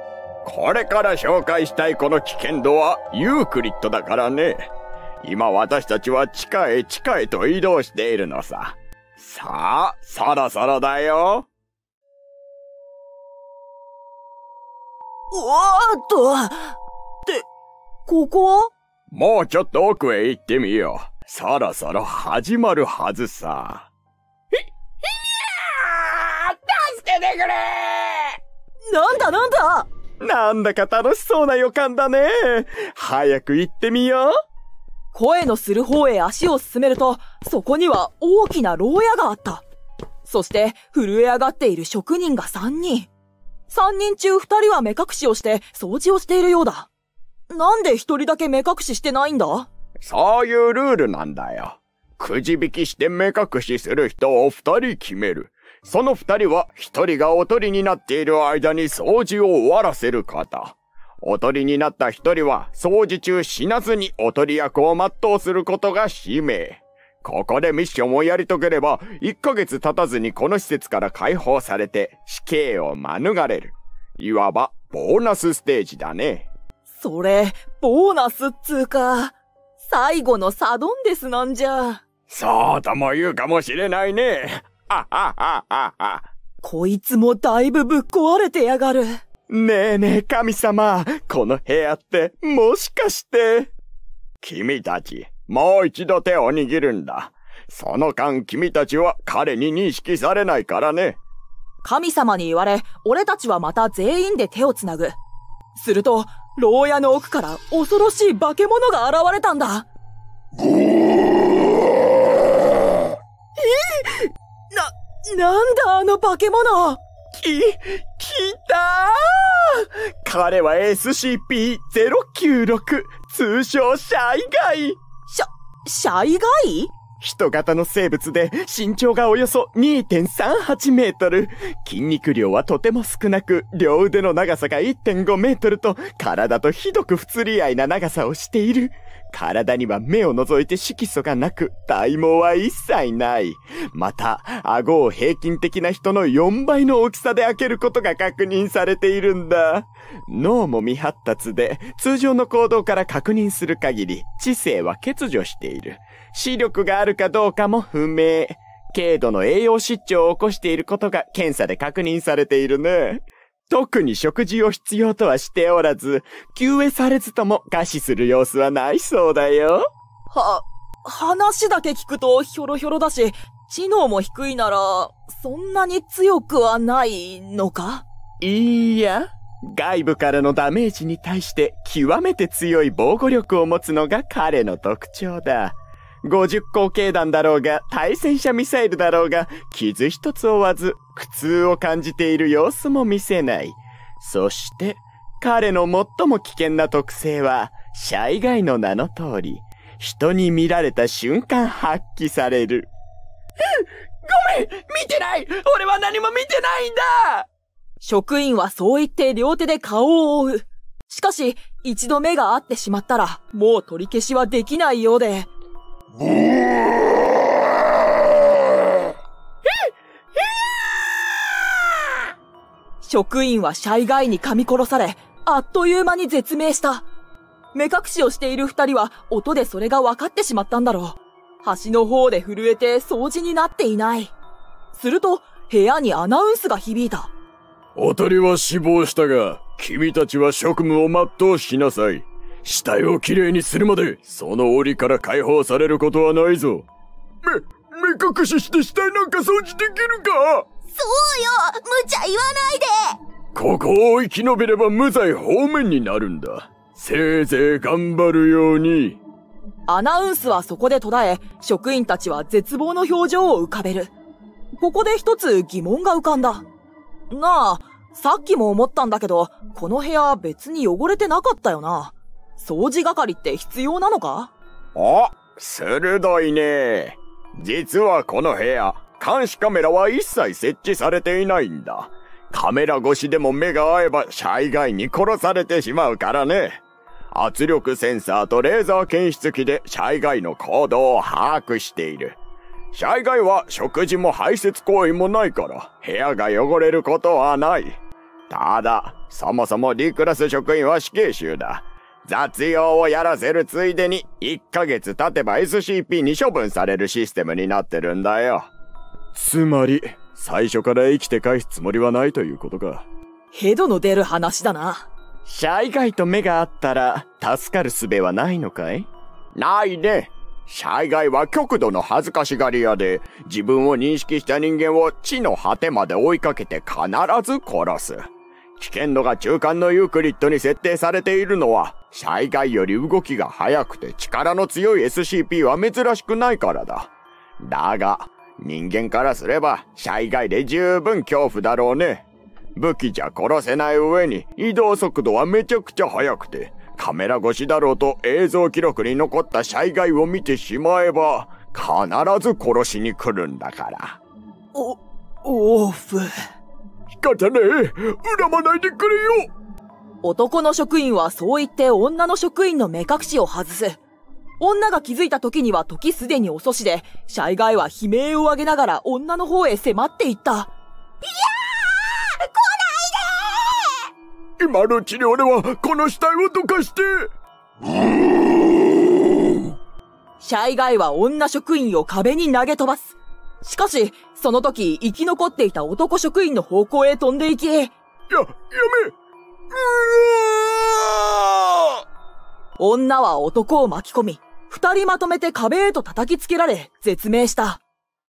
これから紹介したいこの危険度はユークリッドだからね。今私たちは地下へ地下へと移動しているのさ。さあ、そろそろだよ。 おーっと。って、ここは？ もうちょっと奥へ行ってみよう。そろそろ始まるはずさ。ひ、ひゃー！助けてくれー！ なんだなんだ！ なんだか楽しそうな予感だね。早く行ってみよう。 声のする方へ足を進めると、そこには大きな牢屋があった。そして、震え上がっている職人が三人。三人中二人は目隠しをして掃除をしているようだ。なんで一人だけ目隠ししてないんだ？ そういうルールなんだよ。くじ引きして目隠しする人を二人決める。その二人は一人がおとりになっている間に掃除を終わらせること。おとりになった一人は掃除中死なずにおとり役を全うすることが使命。ここでミッションをやり遂げればいっかげつ経たずにこの施設から解放されて死刑を免れる。いわばボーナスステージだね。 それ、ボーナスっつーか。最後のサドンデスなんじゃ。 そうとも言うかもしれないね。あはははは。 こいつもだいぶぶっ壊れてやがる。 ねえねえ神様、この部屋ってもしかして。 君たち、もう一度手を握るんだ。その間君たちは彼に認識されないからね。 神様に言われ、俺たちはまた全員で手をつなぐ。すると、牢屋の奥から恐ろしい化け物が現れたんだ。えな、なんだあの化け物。 き、来たー！彼は エスシーピーゼロきゅうろく、通称シャイガイ。 シャ、シャイガイ？ 人型の生物で身長がおよそ にてんさんはち メートル。筋肉量はとても少なく、両腕の長さが いってんご メートルと、体とひどく不釣り合いな長さをしている。体には目を除いて色素がなく、体毛は一切ない。また、顎を平均的な人のよんばいの大きさで開けることが確認されているんだ。脳も未発達で、通常の行動から確認する限り、知性は欠如している。視力があるかどうかも不明。軽度の栄養失調を起こしていることが検査で確認されているね。特に食事を必要とはしておらず、救援されずとも餓死する様子はないそうだよ。 は、話だけ聞くとひょろひょろだし、知能も低いなら、そんなに強くはないのか？ いいや、外部からのダメージに対して極めて強い防護力を持つのが彼の特徴だ。ごじゅっこうけいだんだろうが、対戦車ミサイルだろうが、傷一つ負わず、苦痛を感じている様子も見せない。そして、彼の最も危険な特性は、シャイガイの名の通り、人に見られた瞬間発揮される。 ごめん！見てない！俺は何も見てないんだ！ 職員はそう言って両手で顔を覆う。しかし、一度目が合ってしまったら、もう取り消しはできないようで、職員はシャイガイに噛み殺され、あっという間に絶命した。目隠しをしている二人は音でそれが分かってしまったんだろう。端の方で震えて掃除になっていない。すると部屋にアナウンスが響いた。 おとりは死亡したが、君たちは職務を全うしなさい。死体をきれいにするまで、その檻から解放されることはないぞ。め、目隠しして死体なんか掃除できるか？ そうよ！無茶言わないで！ ここを生き延びれば無罪放免になるんだ。せいぜい頑張るように。 アナウンスはそこで途絶え、職員たちは絶望の表情を浮かべる。ここで一つ疑問が浮かんだ。なあ、さっきも思ったんだけど、この部屋別に汚れてなかったよな。掃除係って必要なのか？ あ、鋭いね。実はこの部屋、監視カメラは一切設置されていないんだ。カメラ越しでも目が合えばシャイガイに殺されてしまうからね。圧力センサーとレーザー検出器でシャイガイの行動を把握している。シャイガイは食事も排泄行為もないから、部屋が汚れることはない。ただ、 そもそも D クラス職員は死刑囚だ。雑用をやらせるついでにいっかげつ経てば エスシーピー に処分されるシステムになってるんだよ。 つまり、最初から生きて返すつもりはないということか。 ヘドの出る話だな。 シャイガイと目があったら助かる術はないのかい？ ないね。シャイガイは極度の恥ずかしがり屋で、自分を認識した人間を地の果てまで追いかけて必ず殺す。危険度が中間のユークリッドに設定されているのは、シャイガイより動きが速くて力の強い エスシーピー は珍しくないからだ。だが、人間からすれば、シャイガイで十分恐怖だろうね。武器じゃ殺せない上に、移動速度はめちゃくちゃ速くて、カメラ越しだろうと映像記録に残ったシャイガイを見てしまえば、必ず殺しに来るんだから。 お、オーフ。 仕方ねえ。恨まないでくれよ。 男の職員はそう言って女の職員の目隠しを外す。女が気づいた時には時すでに遅しで、シャイガイは悲鳴を上げながら女の方へ迫っていった。いやー！来ないでー！ 今のうちに俺はこの死体をどかして。 シャイガイは女職員を壁に投げ飛ばす。しかし、その時生き残っていた男職員の方向へ飛んでいき、や、やめ！女は男を巻き込み、二人まとめて壁へと叩きつけられ、絶命した。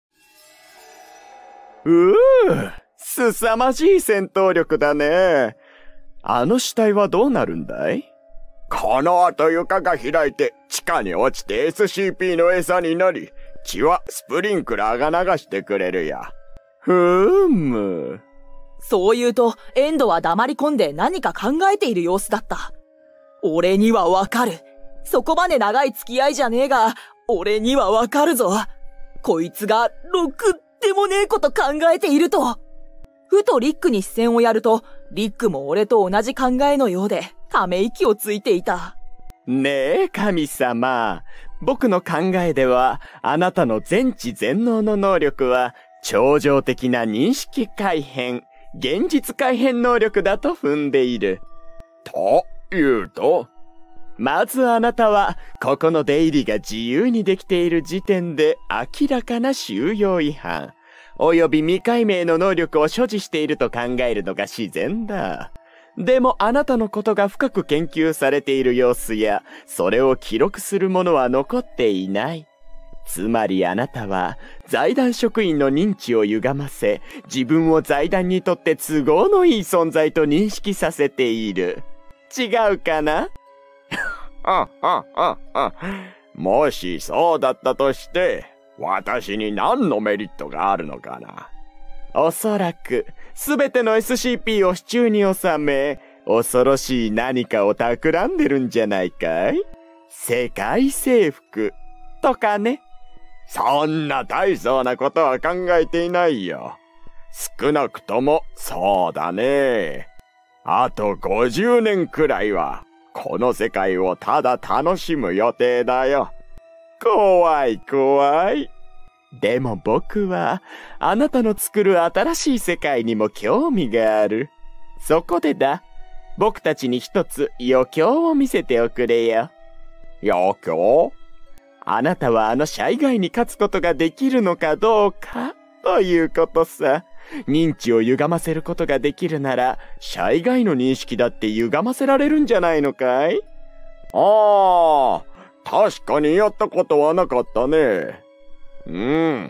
うぅ、凄まじい戦闘力だね。あの死体はどうなるんだい？ この後床が開いて地下に落ちて エスシーピー の餌になり、血はスプリンクラーが流してくれるや。 ふーむ。 そう言うと、エンドは黙り込んで何か考えている様子だった。俺にはわかる。そこまで長い付き合いじゃねえが、俺にはわかるぞ。こいつがろくでもねえこと考えていると。ふとリックに視線をやると、リックも俺と同じ考えのようで、ため息をついていた。 ねえ、神様。僕の考えでは、あなたの全知全能の能力は、超常的な認識改変、現実改変能力だと踏んでいる。 というと？ まずあなたは、ここの出入りが自由にできている時点で明らかな収容違反、および未解明の能力を所持していると考えるのが自然だ。でもあなたのことが深く研究されている様子や、それを記録するものは残っていない。つまりあなたは、財団職員の認知を歪ませ、自分を財団にとって都合のいい存在と認識させている。違うかな？ あ、あ、あ、あ。もしそうだったとして、私に何のメリットがあるのかな？ おそらく、すべての エスシーピー を手中に収め、恐ろしい何かを企んでるんじゃないかい？世界征服とかね。 そんな大層なことは考えていないよ。少なくともそうだね。あとごじゅうねんくらいは、この世界をただ楽しむ予定だよ。怖い怖い。 でも僕は、あなたの作る新しい世界にも興味がある。そこでだ、僕たちに一つ余興を見せておくれよ。 余興？ あなたはあのシャイガイに勝つことができるのかどうか、ということさ。認知を歪ませることができるなら、シャイガイの認識だって歪ませられるんじゃないのかい？ ああ、確かにやったことはなかったね。うん。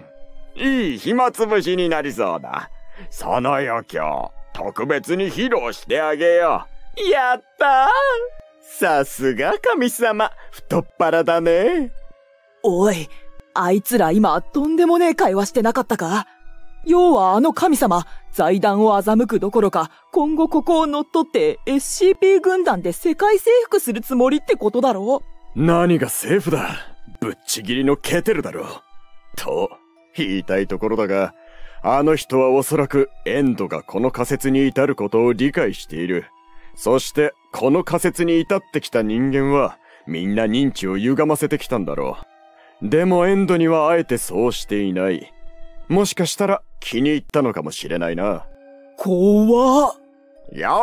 いい暇つぶしになりそうだ。その余興、特別に披露してあげよう。やったー！さすが神様、太っ腹だね。 おい、あいつら今とんでもねえ会話してなかったか？要はあの神様、財団を欺くどころか、今後ここを乗っ取って エスシーピー 軍団で世界征服するつもりってことだろ？ 何が政府だ。ぶっちぎりのケテルだろう。と、言いたいところだが、あの人はおそらくエンドがこの仮説に至ることを理解している。そして、この仮説に至ってきた人間は、みんな認知を歪ませてきたんだろう。でもエンドにはあえてそうしていない。もしかしたら気に入ったのかもしれないな。 怖っ。 よし、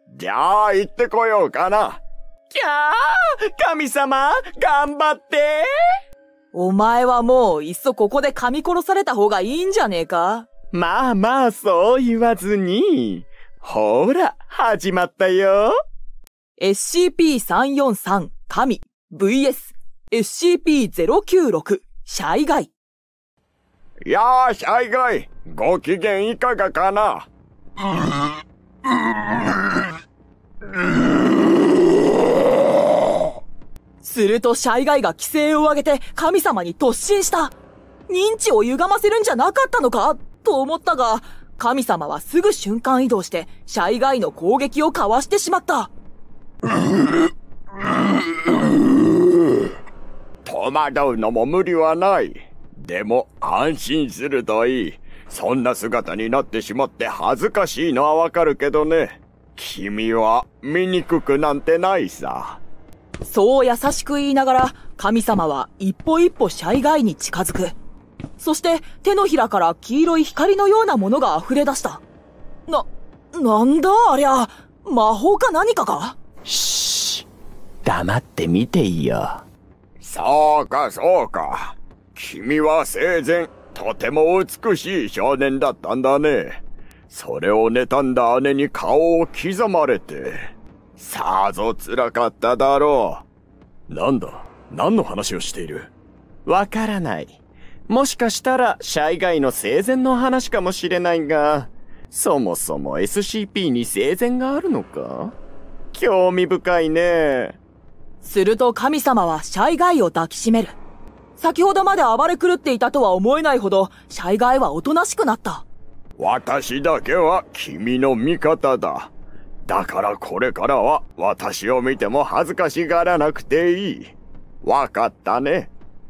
じゃあ行ってこようかな。 キャー、神様、頑張って。 お前はもういっそここで噛み殺された方がいいんじゃねえか。 まあまあそう言わずに。ほら、始まったよ。 エスシーピーさんよんさん 神 ブイエス エスシーピーゼロきゅうろく シャイガイ。 やーシャイガイ、ご機嫌いかがかな。 するとシャイガイが奇声を上げて神様に突進した。認知を歪ませるんじゃなかったのかと思ったが、神様はすぐ瞬間移動してシャイガイの攻撃をかわしてしまった。 戸惑うのも無理はない。でも安心するといい。そんな姿になってしまって恥ずかしいのはわかるけどね。君は醜くなんてないさ。 そう優しく言いながら神様は一歩一歩シャイガイに近づく。そして手のひらから黄色い光のようなものが溢れ出した。な、なんだありゃ。魔法か何かか。 しー、黙って見ていいよ。 そうかそうか。君は生前とても美しい少年だったんだね。それを妬んだ姉に顔を刻まれて、さぞ辛かっただろう。なんだ、何の話をしている？ わからない。もしかしたらシャイガイの生前の話かもしれないが、そもそも エスシーピー に生前があるのか？興味深いね。 すると神様はシャイガイを抱きしめる。先ほどまで暴れ狂っていたとは思えないほどシャイガイはおとなしくなった。 私だけは君の味方だ。だからこれからは私を見ても恥ずかしがらなくていい。わかったね。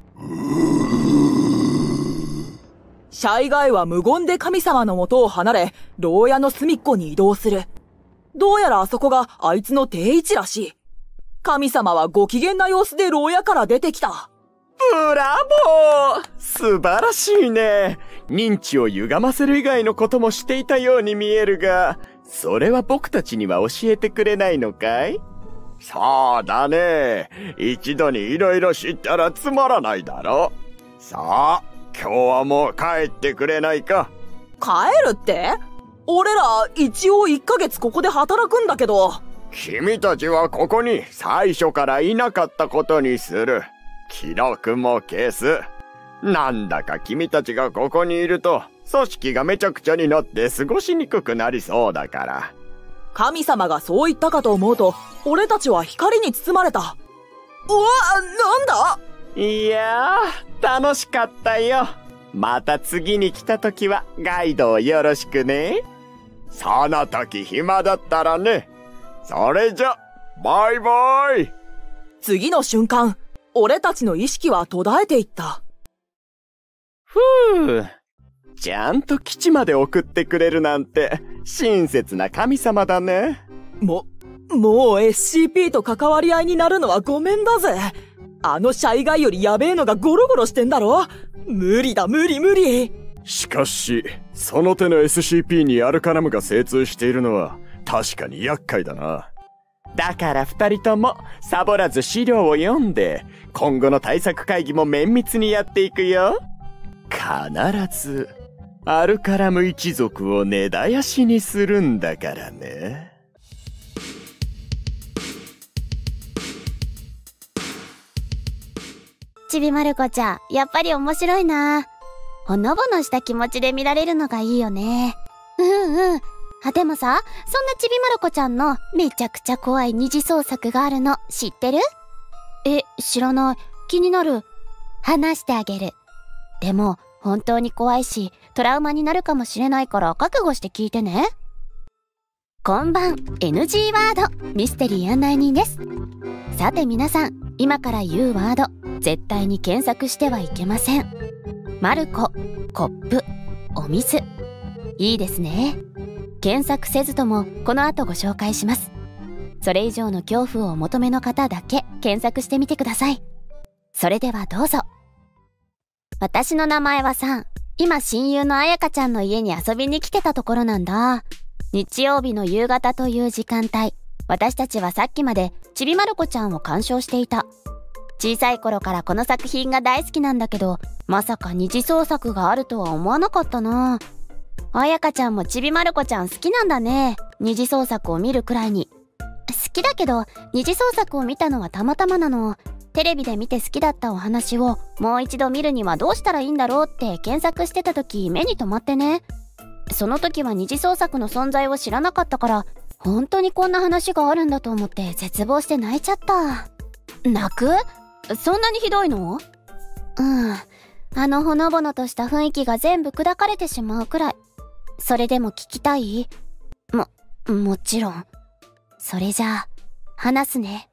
シャイガイは無言で神様の元を離れ、牢屋の隅っこに移動する。どうやらあそこがあいつの定位置らしい。神様はご機嫌な様子で牢屋から出てきた。 ブラボー！素晴らしいね。認知を歪ませる以外のこともしていたように見えるが、それは僕たちには教えてくれないのかい？ そうだね。一度にいろいろ知ったらつまらないだろ。さあ、今日はもう帰ってくれないか。 帰るって？俺ら一応いっかげつここで働くんだけど。 君たちはここに最初からいなかったことにする。記録も消す。なんだか君たちがここにいると組織がめちゃくちゃになって過ごしにくくなりそうだから。 神様がそう言ったかと思うと、俺たちは光に包まれた。うわ、なんだ？ いやー、楽しかったよ。また次に来た時はガイドをよろしくね。 その時暇だったらね。それじゃ、バイバイ。 次の瞬間、俺たちの意識は途絶えていった。 ふぅ。ちゃんと基地まで送ってくれるなんて、親切な神様だね。 も、もう エスシーピー と関わり合いになるのはごめんだぜ。あのシャイガイよりやべえのがゴロゴロしてんだろ。無理だ無理無理。 しかし、その手の エスシーピー にアルカナムが精通しているのは確かに厄介だな。 だから二人ともサボらず資料を読んで、今後の対策会議も綿密にやっていくよ。必ずアルカラム一族を根絶やしにするんだからね。 ちびまる子ちゃん、やっぱり面白いな。ほのぼのした気持ちで見られるのがいいよね。うんうん。あ、でもさ、そんなちびまる子ちゃんのめちゃくちゃ怖い二次創作があるの知ってる？え、知らない。気になる。話してあげる。でも、本当に怖いし、トラウマになるかもしれないから覚悟して聞いてね。こんばん、エヌジー ワード、ミステリー案内人です。さて皆さん、今から言うワード、絶対に検索してはいけません。マルコ、コップ、お水。いいですね。検索せずともこの後ご紹介します。それ以上の恐怖をお求めの方だけ検索してみてください。それではどうぞ。私の名前はさん。今親友のあやかちゃんの家に遊びに来てたところなんだ。 日曜日の夕方という時間帯、私たちはさっきまでちびまる子ちゃんを鑑賞していた。小さい頃からこの作品が大好きなんだけど、まさか二次創作があるとは思わなかったな。あやかちゃんもちびまる子ちゃん好きなんだね。二次創作を見るくらいに。好きだけど、二次創作を見たのはたまたまなの。テレビで見て好きだったお話をもう一度見るにはどうしたらいいんだろうって検索してた時目に留まってね。その時は二次創作の存在を知らなかったから、本当にこんな話があるんだと思って絶望して泣いちゃった。泣く？そんなにひどいの？うん。あのほのぼのとした雰囲気が全部砕かれてしまうくらい。それでも聞きたい？も、もちろん。それじゃあ、話すね。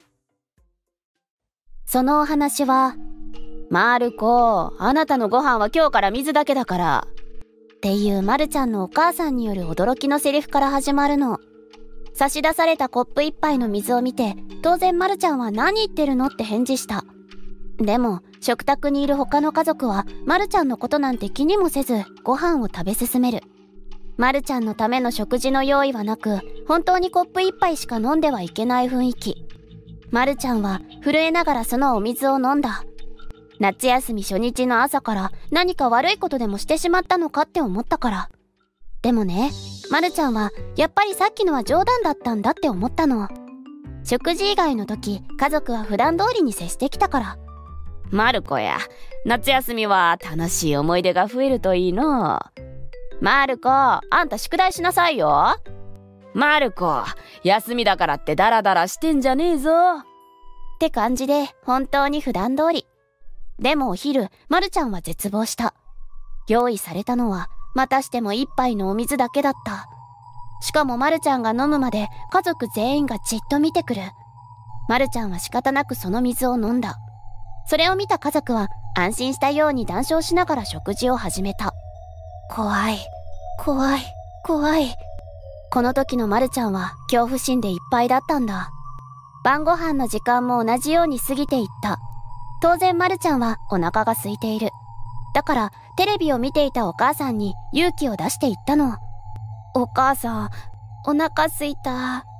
そのお話は、まる子、あなたのご飯は今日から水だけだから。っていうまるちゃんのお母さんによる驚きのセリフから始まるの。差し出されたコップ一杯の水を見て、当然まるちゃんは何言ってるのって返事した。でも、食卓にいる他の家族は、まるちゃんのことなんて気にもせず、ご飯を食べ進める。まるちゃんのための食事の用意はなく、本当にコップ一杯しか飲んではいけない雰囲気。まるちゃんは震えながらそのお水を飲んだ。夏休み初日の朝から何か悪いことでもしてしまったのかって思ったから。でもね、まるちゃんはやっぱりさっきのは冗談だったんだって思ったの。食事以外の時、家族は普段通りに接してきたから。まる子や、夏休みは楽しい思い出が増えるといいの。まる子、あんた宿題しなさいよ。まる子、休みだからってダラダラしてんじゃねえぞ。って感じで本当に普段通り。でもお昼、まるちゃんは絶望した。用意されたのはまたしても一杯のお水だけだった。しかもまるちゃんが飲むまで家族全員がじっと見てくる。まるちゃんは仕方なくその水を飲んだ。それを見た家族は安心したように談笑しながら食事を始めた。怖い、怖い、怖い。この時のまるちゃんは恐怖心でいっぱいだったんだ。晩ご飯の時間も同じように過ぎていった。当然まるちゃんはお腹が空いている。だからテレビを見ていたお母さんに勇気を出して言ったの。お母さん、お腹空いた。って。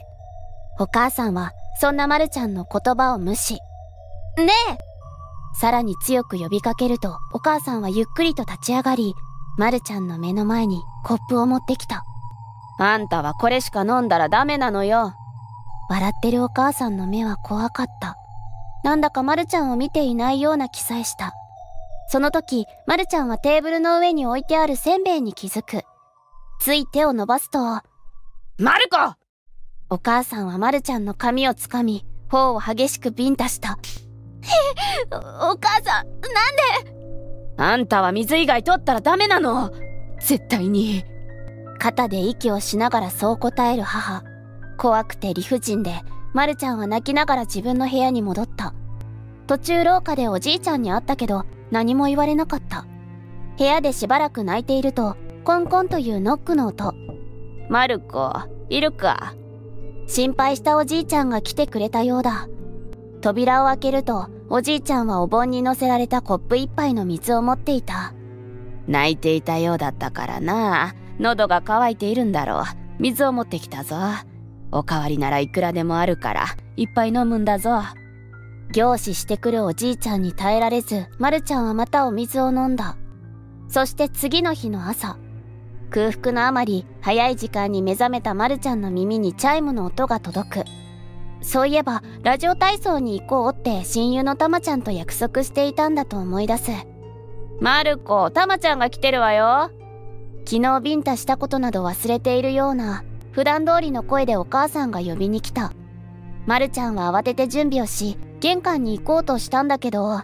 お母さんはそんなまるちゃんの言葉を無視。ねえ！さらに強く呼びかけるとお母さんはゆっくりと立ち上がり、まるちゃんの目の前にコップを持ってきた。あんたはこれしか飲んだらダメなのよ。笑ってるお母さんの目は怖かった。なんだかまるちゃんを見ていないような気さえした。その時、まるちゃんはテーブルの上に置いてあるせんべいに気づく。つい手を伸ばすと、まる子！お母さんはまるちゃんの髪をつかみ、頬を激しくビンタした。お, お母さん、なんで？あんたは水以外取ったらダメなの。絶対に。肩で息をしながらそう答える母。怖くて理不尽で、まるちゃんは泣きながら自分の部屋に戻った。途中廊下でおじいちゃんに会ったけど、何も言われなかった。部屋でしばらく泣いていると、コンコンというノックの音。まる子、いるか？心配したおじいちゃんが来てくれたようだ。扉を開けると、おじいちゃんはお盆に乗せられたコップ一杯の水を持っていた。泣いていたようだったからな。喉が渇いているんだろう。水を持ってきたぞ。おかわりならいくらでもあるから、いっぱい飲むんだぞ。凝視してくるおじいちゃんに耐えられず、まるちゃんはまたお水を飲んだ。そして次の日の朝、空腹のあまり、早い時間に目覚めたまるちゃんの耳にチャイムの音が届く。そういえば、ラジオ体操に行こうって親友のたまちゃんと約束していたんだと思い出す。まる子、たまちゃんが来てるわよ。昨日ビンタしたことなど忘れているような、普段通りの声でお母さんが呼びに来た。まるちゃんは慌てて準備をし、玄関に行こうとしたんだけど、はい、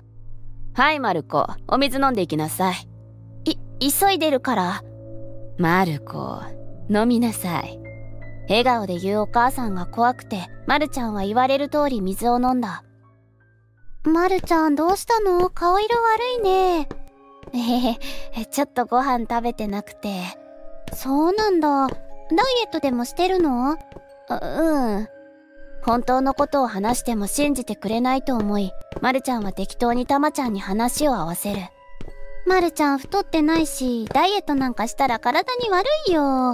まる子、お水飲んでいきなさい。い、急いでるから。まる子、飲みなさい。笑顔で言うお母さんが怖くて、まるちゃんは言われる通り水を飲んだ。まるちゃんどうしたの？顔色悪いね。えへへ、ちょっとご飯食べてなくて。そうなんだ。ダイエットでもしてるの？う、うん。本当のことを話しても信じてくれないと思い、まるちゃんは適当にたまちゃんに話を合わせる。まるちゃん太ってないし、ダイエットなんかしたら体に悪いよ。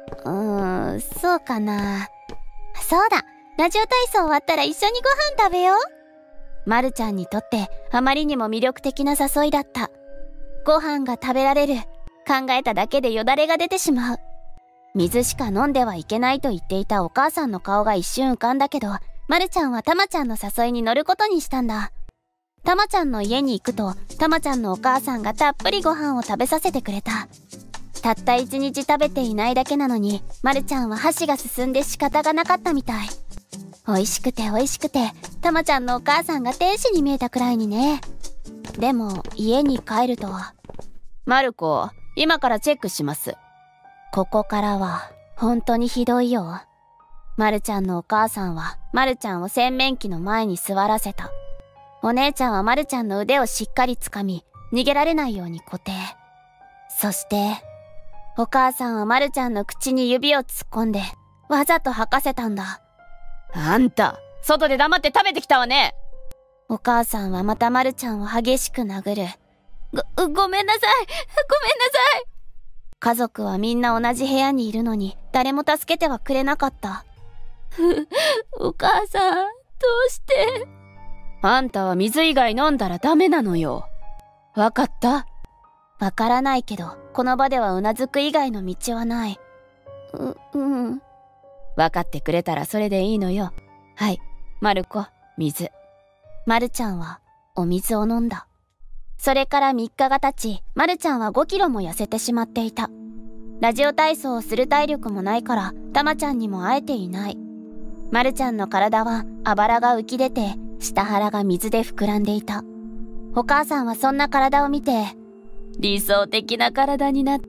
うーん、そうかな。そうだ、ラジオ体操終わったら一緒にご飯食べよう。まるちゃんにとってあまりにも魅力的な誘いだった。ご飯が食べられる。考えただけでよだれが出てしまう。水しか飲んではいけないと言っていたお母さんの顔が一瞬浮かんだけど、まるちゃんはたまちゃんの誘いに乗ることにしたんだ。たまちゃんの家に行くと、たまちゃんのお母さんがたっぷりご飯を食べさせてくれた。たった一日食べていないだけなのに、まるちゃんは箸が進んで仕方がなかったみたい。美味しくて美味しくて、たまちゃんのお母さんが天使に見えたくらいにね。でも家に帰ると、 まる子、今からチェックします。 ここからは本当にひどいよ。まるちゃんのお母さんはまるちゃんを洗面器の前に座らせた。お姉ちゃんはまるちゃんの腕をしっかりつかみ、逃げられないように固定。そしてお母さんはまるちゃんの口に指を突っ込んでわざと吐かせたんだ。 あんた、外で黙って食べてきたわね。 お母さんはまたまるちゃんを激しく殴る。ご、ごめんなさい。ごめんなさい。家族はみんな同じ部屋にいるのに誰も助けてはくれなかった。お母さん、どうして？ あんたは水以外飲んだらダメなのよ。わかった？ わからないけど、この場ではうなずく以外の道はない。う、うん。 わかってくれたらそれでいいのよ。はい、まる子、水。 まるちゃんはお水を飲んだ。それからみっかが経ち、まるちゃんはごキロも痩せてしまっていた。ラジオ体操をする体力もないから、たまちゃんにも会えていない。まるちゃんの体はあばらが浮き出て、下腹が水で膨らんでいた。お母さんはそんな体を見て、 理想的な体になって、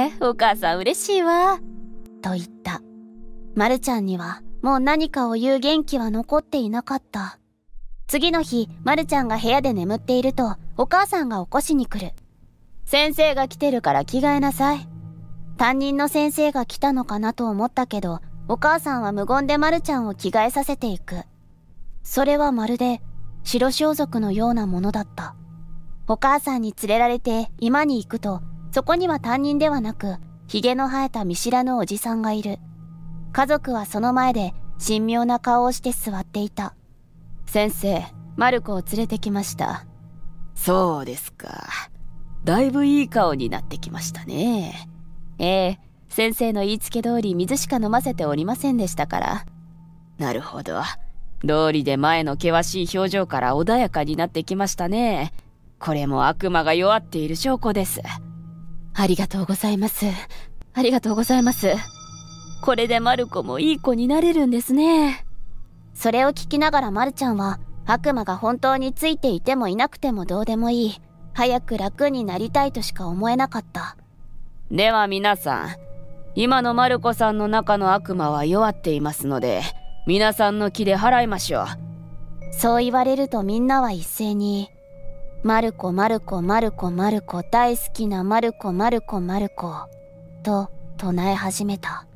お母さん嬉しいわ。 と言った。まるちゃんにはもう何かを言う元気は残っていなかった。次の日、まるちゃんが部屋で眠っていると、お母さんが起こしに来る。 先生が来てるから着替えなさい。 担任の先生が来たのかなと思ったけど、お母さんは無言でまるちゃんを着替えさせていく。それはまるで白装束のようなものだった。お母さんに連れられて居間に行くと、そこには担任ではなく、ひげの生えた見知らぬおじさんがいる。家族はその前で神妙な顔をして座っていた。 先生、まる子を連れてきました。そうですか。だいぶいい顔になってきましたね。ええ、先生の言いつけ通り水しか飲ませておりませんでしたから。なるほど。道理で前の険しい表情から穏やかになってきましたね。これも悪魔が弱っている証拠です。 ありがとうございます。ありがとうございます。 これでまる子もいい子になれるんですね。 それを聞きながらまるちゃんは、悪魔が本当についていてもいなくてもどうでもいい。早く楽になりたいとしか思えなかった。 では皆さん、今のまる子さんの中の悪魔は弱っていますので、皆さんの気で払いましょう。 そう言われるとみんなは一斉に、まる子まる子まる子まる子大好きなまる子まる子まる子と唱え始めた。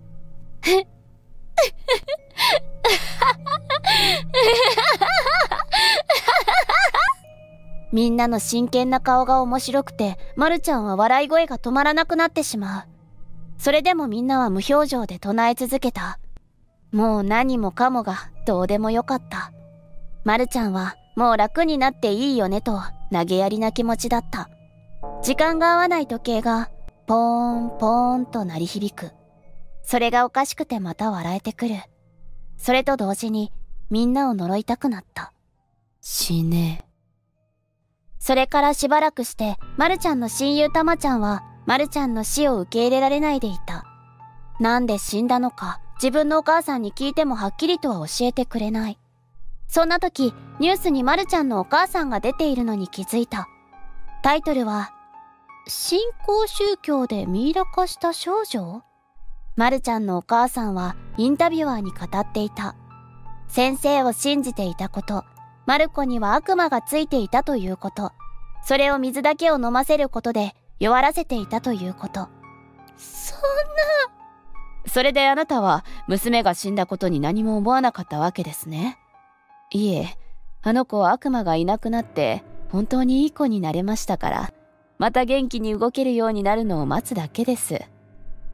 みんなの真剣な顔が面白くて、まるちゃんは笑い声が止まらなくなってしまう。それでもみんなは無表情で唱え続けた。もう何もかもがどうでもよかった。まるちゃんはもう楽になっていいよねと投げやりな気持ちだった。時間が合わない時計がポーンポーンと鳴り響く。それがおかしくてまた笑えてくる。それと同時にみんなを呪いたくなった。 死ね。 それからしばらくして、まるちゃんの親友たまちゃんは、まるちゃんの死を受け入れられないでいた。なんで死んだのか、自分のお母さんに聞いてもはっきりとは教えてくれない。そんな時、ニュースにまるちゃんのお母さんが出ているのに気づいた。タイトルは、新興宗教でミイラ化した少女？まるちゃんのお母さんはインタビュアーに語っていた。先生を信じていたこと、まる子には悪魔がついていたということ、それを水だけを飲ませることで弱らせていたということ。そんな。 それであなたは娘が死んだことに何も思わなかったわけですね。いえ、あの子は悪魔がいなくなって本当にいい子になれましたから、また元気に動けるようになるのを待つだけです。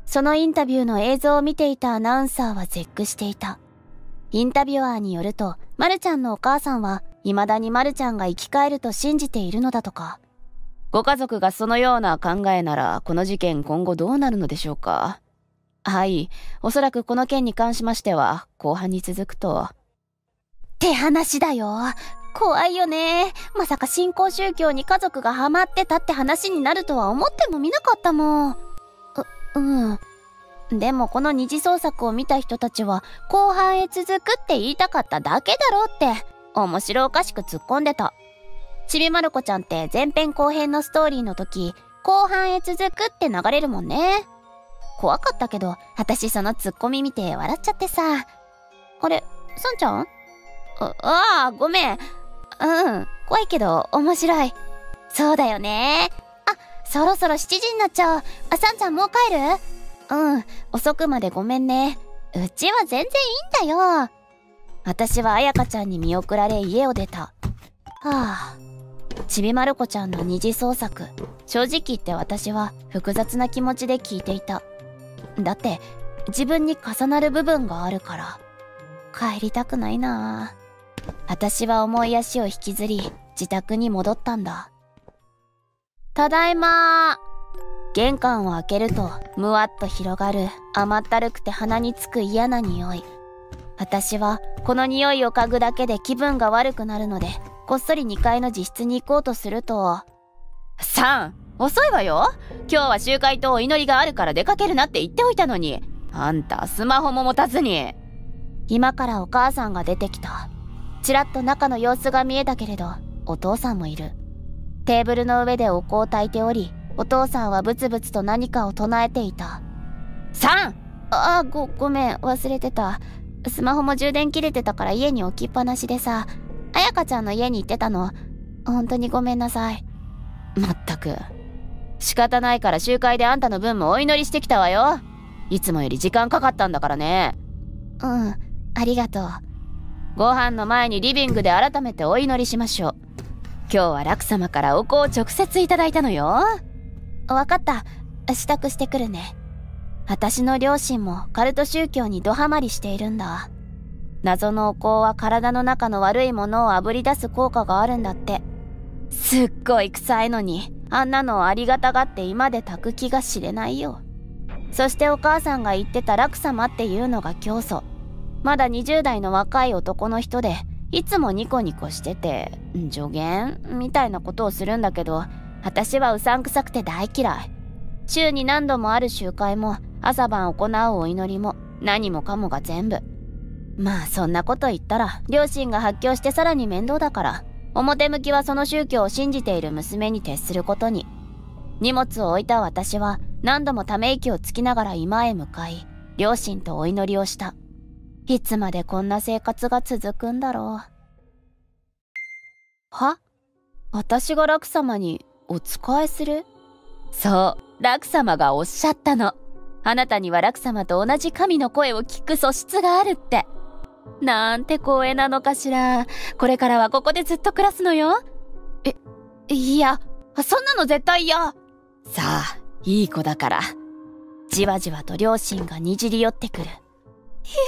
そのインタビューの映像を見ていたアナウンサーは絶句していた。インタビュアーによると、まるちゃんのお母さんは未だにまるちゃんが生き返ると信じているのだとか。 ご家族がそのような考えなら、この事件今後どうなるのでしょうか。はい、おそらくこの件に関しましては後半に続くと。 って話だよ。怖いよね。まさか新興宗教に家族がハマってたって話になるとは思ってもみなかったもん。う、うん。でもこの二次創作を見た人たちは後半へ続くって言いたかっただけだろうって面白おかしく突っ込んでた。ちびまる子ちゃんって前編後編のストーリーの時後半へ続くって流れるもんね。怖かったけど私そのツッコミ見て笑っちゃってさ。あれ、さんちゃん？ああー、ごめん。うん、怖いけど面白い。そうだよね。あ、そろそろしちじになっちゃう。あ、さんちゃんもう帰る？うん、遅くまでごめんね。うちは全然いいんだよ。私はあやかちゃんに見送られ家を出た。はあ、ちびまる子ちゃんの二次創作、正直言って私は複雑な気持ちで聞いていた。だって自分に重なる部分があるから。帰りたくないなあ。私は重い足を引きずり自宅に戻ったんだ。ただいま。玄関を開けるとむわっと広がる甘ったるくて鼻につく嫌な匂い。私はこの匂いを嗅ぐだけで気分が悪くなるのでこっそりにかいの自室に行こうとすると、 さん、遅いわよ。今日は集会とお祈りがあるから出かけるなって言っておいたのに、あんたスマホも持たずに。 今からお母さんが出てきた。ちらっと中の様子が見えたけれどお父さんもいる。テーブルの上でお香を焚いており、お父さんはブツブツと何かを唱えていた。 さん、 ああ、ご、ごめん、忘れてた。スマホも充電切れてたから家に置きっぱなしでさ、あやかちゃんの家に行ってたの。本当にごめんなさい。 まったく。仕方ないから集会であんたの分もお祈りしてきたわよ。いつもより時間かかったんだからね。 うん、ありがとう。 ご飯の前にリビングで改めてお祈りしましょう。今日は楽様からお香を直接いただいたのよ。 わかった。支度してくるね。私の両親もカルト宗教にドハマりしているんだ。謎のお香は体の中の悪いものをあぶり出す効果があるんだって。すっごい臭いのにあんなのをありがたがって今で炊く気が知れないよ。そしてお母さんが言ってた楽様っていうのが教祖。まだにじゅう代の若い男の人でいつもニコニコしてて助言みたいなことをするんだけど、私はうさんくさくて大嫌い。週に何度もある集会も朝晩行うお祈りも何もかもが全部。まあそんなこと言ったら両親が発狂してさらに面倒だから、表向きはその宗教を信じている娘に徹することに。荷物を置いた私は何度もため息をつきながら居間へ向かい、両親とお祈りをした。いつまでこんな生活が続くんだろう。は？私が楽様にお仕えする？ そう、楽様がおっしゃったの。あなたには楽様と同じ神の声を聞く素質があるって。なんて光栄なのかしら。これからはここでずっと暮らすのよ。 え、いや、そんなの絶対嫌。 さあ、いい子だから。じわじわと両親がにじり寄ってくる。 ひ、い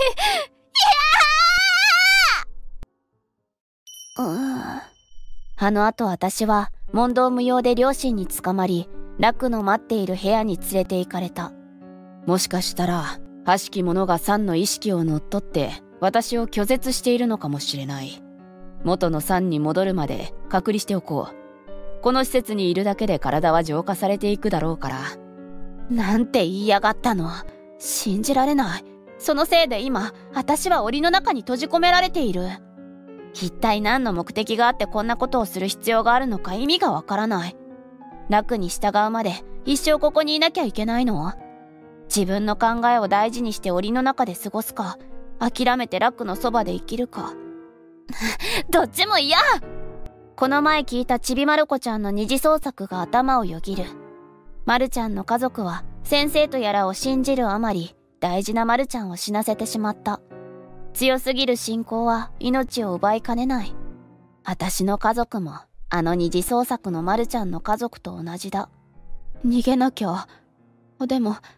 やー！うーん。あの後私は問答無用で両親に捕まり、楽の待っている部屋に連れて行かれた。 もしかしたら悪しき者がサンの意識を乗っ取って私を拒絶しているのかもしれない。元のサンに戻るまで隔離しておこう。この施設にいるだけで体は浄化されていくだろうから。 なんて言いやがったの。信じられない。そのせいで今私は檻の中に閉じ込められている。一体何の目的があってこんなことをする必要があるのか意味がわからない。楽に従うまで一生ここにいなきゃいけないの？自分の考えを大事にして檻の中で過ごすか、諦めて楽のそばで生きるか。どっちも嫌！この前聞いたちびまる子ちゃんの二次創作が頭をよぎる。まるちゃんの家族は先生とやらを信じるあまり大事なまるちゃんを死なせてしまった。強すぎる信仰は命を奪いかねない。私の家族もあの二次創作のまるちゃんの家族と同じだ。逃げなきゃ。でも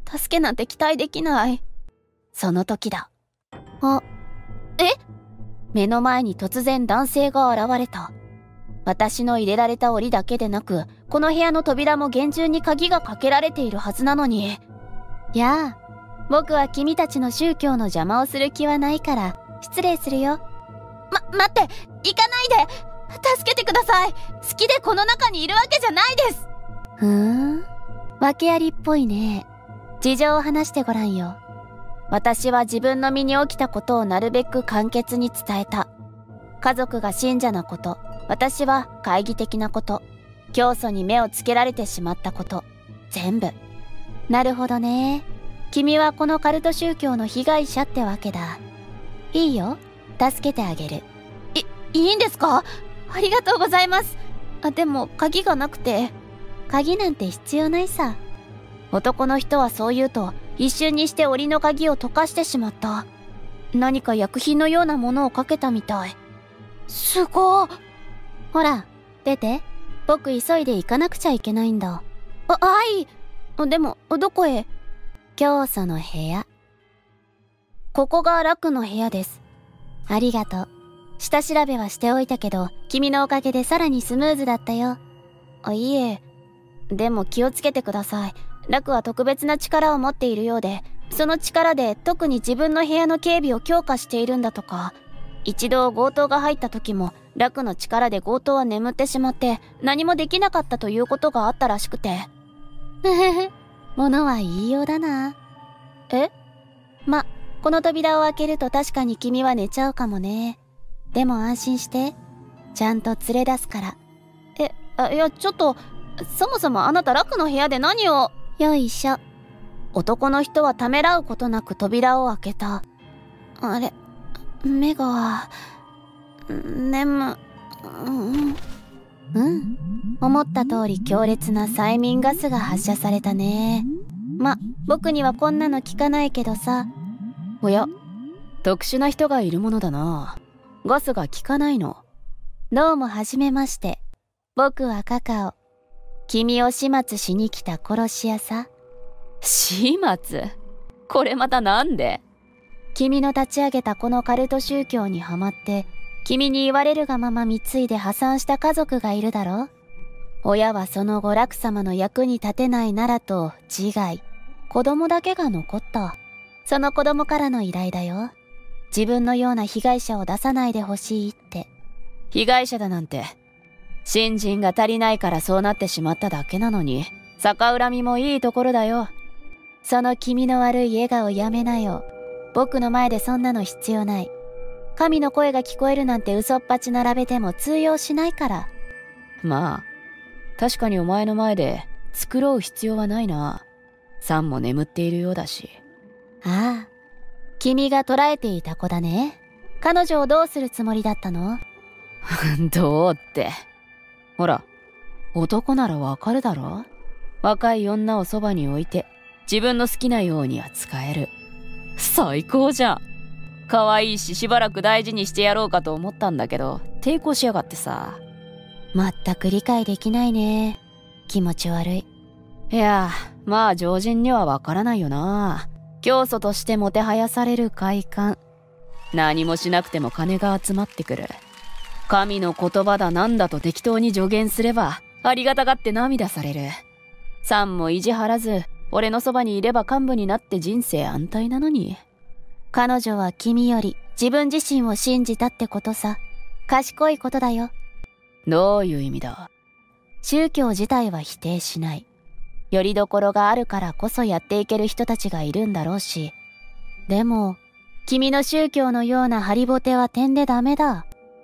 助けなんて期待できない。その時だ。あ、え？目の前に突然男性が現れた。私の入れられた檻だけでなく、この部屋の扉も厳重に鍵がかけられているはずなのに。やあ、僕は君たちの宗教の邪魔をする気はないから、失礼するよ。ま、待って、行かないで！助けてください！好きでこの中にいるわけじゃないです！ふーん、訳ありっぽいね。事情を話してごらんよ。私は自分の身に起きたことをなるべく簡潔に伝えた。家族が信者なこと、私は懐疑的なこと、教祖に目をつけられてしまったこと、全部。なるほどね。君はこのカルト宗教の被害者ってわけだ。いいよ、助けてあげる。い、いいんですか？ありがとうございます。あ、でも鍵がなくて。鍵なんて必要ないさ。男の人はそう言うと、一瞬にして檻の鍵を溶かしてしまった。何か薬品のようなものをかけたみたい。すごい。ほら、出て。僕急いで行かなくちゃいけないんだ。あ、はい。でも、どこへ？教祖の部屋。ここがラクの部屋です。ありがとう。下調べはしておいたけど、君のおかげでさらにスムーズだったよ。あ、いえ。でも気をつけてください。ラクは特別な力を持っているようで、その力で特に自分の部屋の警備を強化しているんだとか。一度強盗が入った時も、ラクの力で強盗は眠ってしまって何もできなかったということがあったらしくて。ふふふ、物は言いようだな。え？ま、この扉を開けると確かに君は寝ちゃうかもね。でも安心して。ちゃんと連れ出すから。え、あ、いや、ちょっと、そもそもあなたラクの部屋で何を。よいしょ。男の人はためらうことなく扉を開けた。あれ、目が、眠、うん、うん。思った通り強烈な催眠ガスが発射されたね。ま、僕にはこんなの効かないけどさ。 おや、特殊な人がいるものだな。ガスが効かないの。 どうもはじめまして。僕はカカオ。君を始末しに来た殺し屋さ。 始末？これまたなんで？ 君の立ち上げたこのカルト宗教にハマって、君に言われるがまま貢いで破産した家族がいるだろ？親はその後ラク様の役に立てないならと自害。子供だけが残った。その子供からの依頼だよ。自分のような被害者を出さないでほしいって。 被害者だなんて、信心が足りないからそうなってしまっただけなのに、逆恨みもいいところだよ。 その気味の悪い笑顔やめなよ。僕の前でそんなの必要ない。神の声が聞こえるなんて嘘っぱち並べても通用しないから。 まあ、確かにお前の前で繕う必要はないな。サンも眠っているようだし。 ああ、君が捕らえていた子だね。彼女をどうするつもりだったの？ どうって。ほら、男ならわかるだろ？若い女をそばに置いて、自分の好きなように扱える。最高じゃん。可愛いししばらく大事にしてやろうかと思ったんだけど、抵抗しやがってさ。 まったく理解できないね。気持ち悪い。 いや、まあ常人にはわからないよな。教祖としてもてはやされる快感。何もしなくても金が集まってくる。神の言葉だなんだと適当に助言すれば、ありがたがって涙される。サンも意地張らず、俺のそばにいれば幹部になって人生安泰なのに。 彼女は君より自分自身を信じたってことさ。賢いことだよ。 どういう意味だ？ 宗教自体は否定しない。よりどころがあるからこそやっていける人たちがいるんだろうし。でも、君の宗教のようなハリボテは点でダメだ。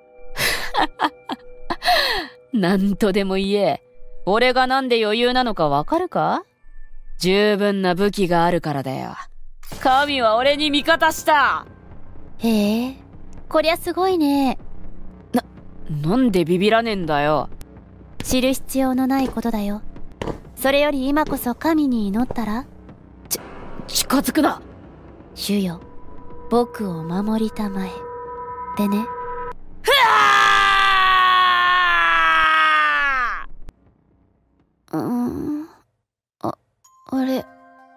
なんとでも言え。俺がなんで余裕なのかわかるか？十分な武器があるからだよ。神は俺に味方した。 へえ、こりゃすごいね。 な、なんでビビらねえんだよ。 知る必要のないことだよ。それより今こそ神に祈ったら？ ち、近づくな。 主よ、僕を守りたまえ。でね。 ふわー！ うーん。あ、あれ、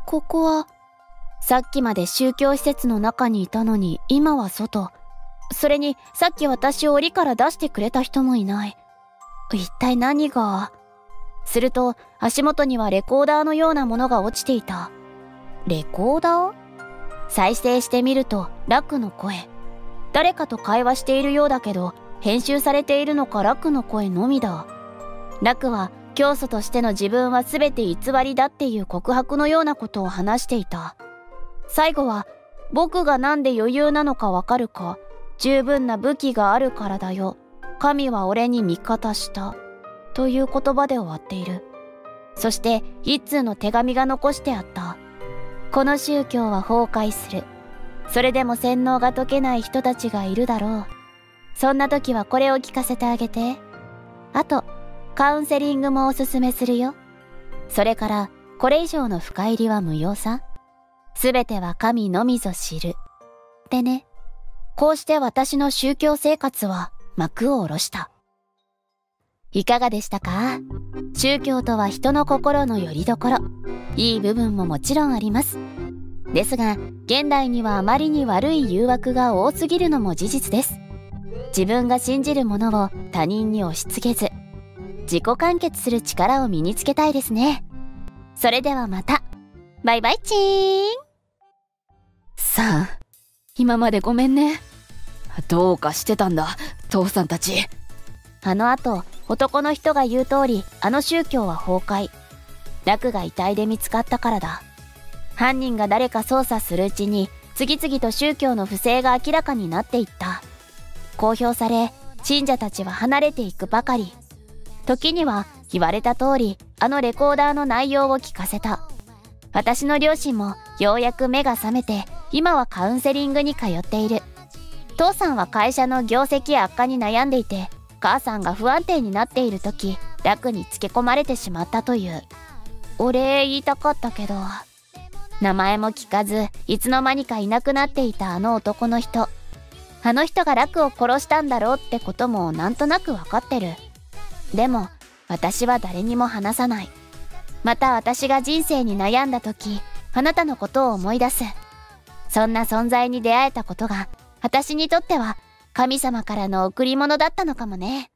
ここは、さっきまで宗教施設の中にいたのに今は外。それにさっき私を檻から出してくれた人もいない。一体何が。すると足元にはレコーダーのようなものが落ちていた。レコーダー？再生してみるとラクの声。誰かと会話しているようだけど、編集されているのかラクの声のみだ。ラクは教祖としての自分は全て偽りだっていう告白のようなことを話していた。最後は、僕がなんで余裕なのかわかるか、十分な武器があるからだよ。神は俺に味方した。という言葉で終わっている。そして、一通の手紙が残してあった。この宗教は崩壊する。それでも洗脳が解けない人たちがいるだろう。そんな時はこれを聞かせてあげて。あと、カウンセリングもおすすめするよ。それから、これ以上の深入りは無用さ。すべては神のみぞ知る。でね、こうして私の宗教生活は幕を下ろした。いかがでしたか？宗教とは人の心の拠り所。いい部分ももちろんあります。ですが、現代にはあまりに悪い誘惑が多すぎるのも事実です。自分が信じるものを他人に押し付けず、自己完結する力を身につけたいですね。それではまた。バイバイチーン。 さあ、今までごめんね。どうかしてたんだ、父さんたち。 あの後、男の人が言う通り、あの宗教は崩壊。ラクが遺体で見つかったからだ。犯人が誰か捜査するうちに、次々と宗教の不正が明らかになっていった。公表され、信者たちは離れていくばかり。時には言われた通り、あのレコーダーの内容を聞かせた。私の両親もようやく目が覚めて、今はカウンセリングに通っている。父さんは会社の業績悪化に悩んでいて、母さんが不安定になっている時、楽につけ込まれてしまったという。お礼言いたかったけど、名前も聞かず、いつの間にかいなくなっていたあの男の人。あの人が楽を殺したんだろうってこともなんとなくわかってる。でも、私は誰にも話さない。また私が人生に悩んだ時、あなたのことを思い出す。そんな存在に出会えたことが、私にとっては神様からの贈り物だったのかもね。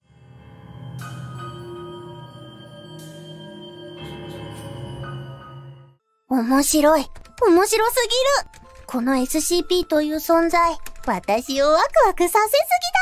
面白い。面白すぎる。この エスシーピー という存在、私をワクワクさせすぎだよ。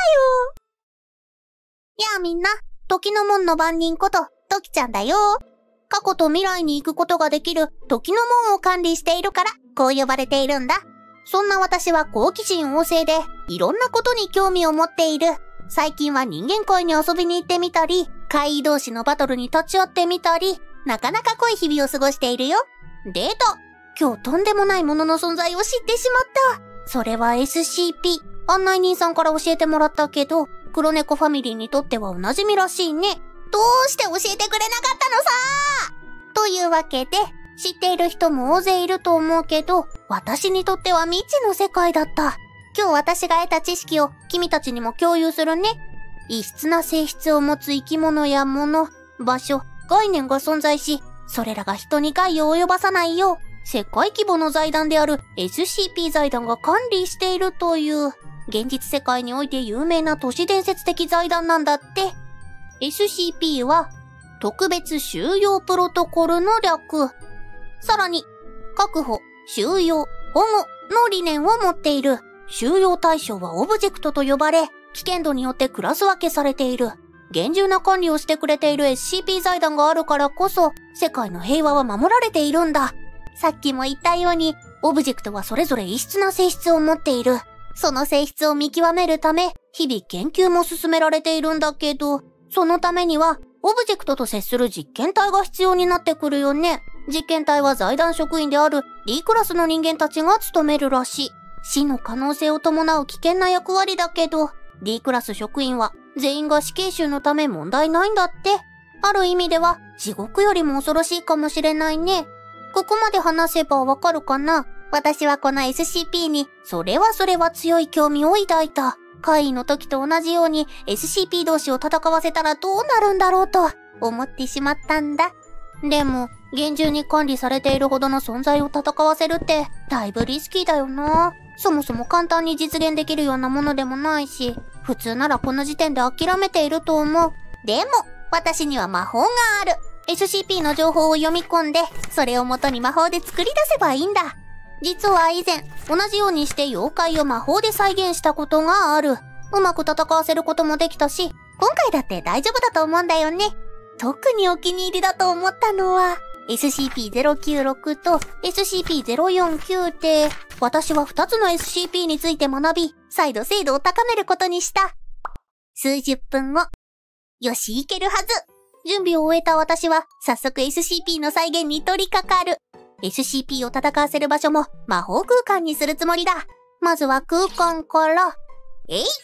やあみんな、時の門の番人こと、トキちゃんだよ。過去と未来に行くことができる時の門を管理しているから、こう呼ばれているんだ。そんな私は好奇心旺盛で、いろんなことに興味を持っている。最近は人間界に遊びに行ってみたり、怪異同士のバトルに立ち会ってみたり、なかなか濃い日々を過ごしているよ。デート、今日とんでもないものの存在を知ってしまった。それは エスシーピー。案内人さんから教えてもらったけど、黒猫ファミリーにとってはおなじみらしいね。どうして教えてくれなかったのさー。というわけで、知っている人も大勢いると思うけど、私にとっては未知の世界だった。今日私が得た知識を君たちにも共有するね。異質な性質を持つ生き物や物、場所、概念が存在し、それらが人に害を及ばさないよう、世界規模の財団である エスシーピー 財団が管理しているという、現実世界において有名な都市伝説的財団なんだって。エスシーピー は、特別収容プロトコルの略。さらに、確保、収容、保護の理念を持っている。収容対象はオブジェクトと呼ばれ、危険度によってクラス分けされている。厳重な管理をしてくれている エスシーピー 財団があるからこそ、世界の平和は守られているんだ。さっきも言ったように、オブジェクトはそれぞれ異質な性質を持っている。その性質を見極めるため、日々研究も進められているんだけど、そのためには、オブジェクトと接する実験体が必要になってくるよね。実験体は財団職員である D クラスの人間たちが務めるらしい。死の可能性を伴う危険な役割だけど、D クラス職員は全員が死刑囚のため問題ないんだって。ある意味では地獄よりも恐ろしいかもしれないね。ここまで話せばわかるかな？私はこの エスシーピー にそれはそれは強い興味を抱いた。怪異の時と同じように エスシーピー 同士を戦わせたらどうなるんだろうと思ってしまったんだ。でも厳重に管理されているほどの存在を戦わせるって、だいぶリスキーだよな。そもそも簡単に実現できるようなものでもないし、普通ならこの時点で諦めていると思う。でも、私には魔法がある。エスシーピー の情報を読み込んで、それを元に魔法で作り出せばいいんだ。実は以前、同じようにして妖怪を魔法で再現したことがある。うまく戦わせることもできたし、今回だって大丈夫だと思うんだよね。特にお気に入りだと思ったのは、エスシーピーゼロきゅうろく と エスシーピーゼロよんきゅう で、私はふたつの エスシーピー について学び、再度精度を高めることにした。数十分後。よし、いけるはず。準備を終えた私は、早速 エスシーピー の再現に取り掛かる。エスシーピー を戦わせる場所も魔法空間にするつもりだ。まずは空間から、えい！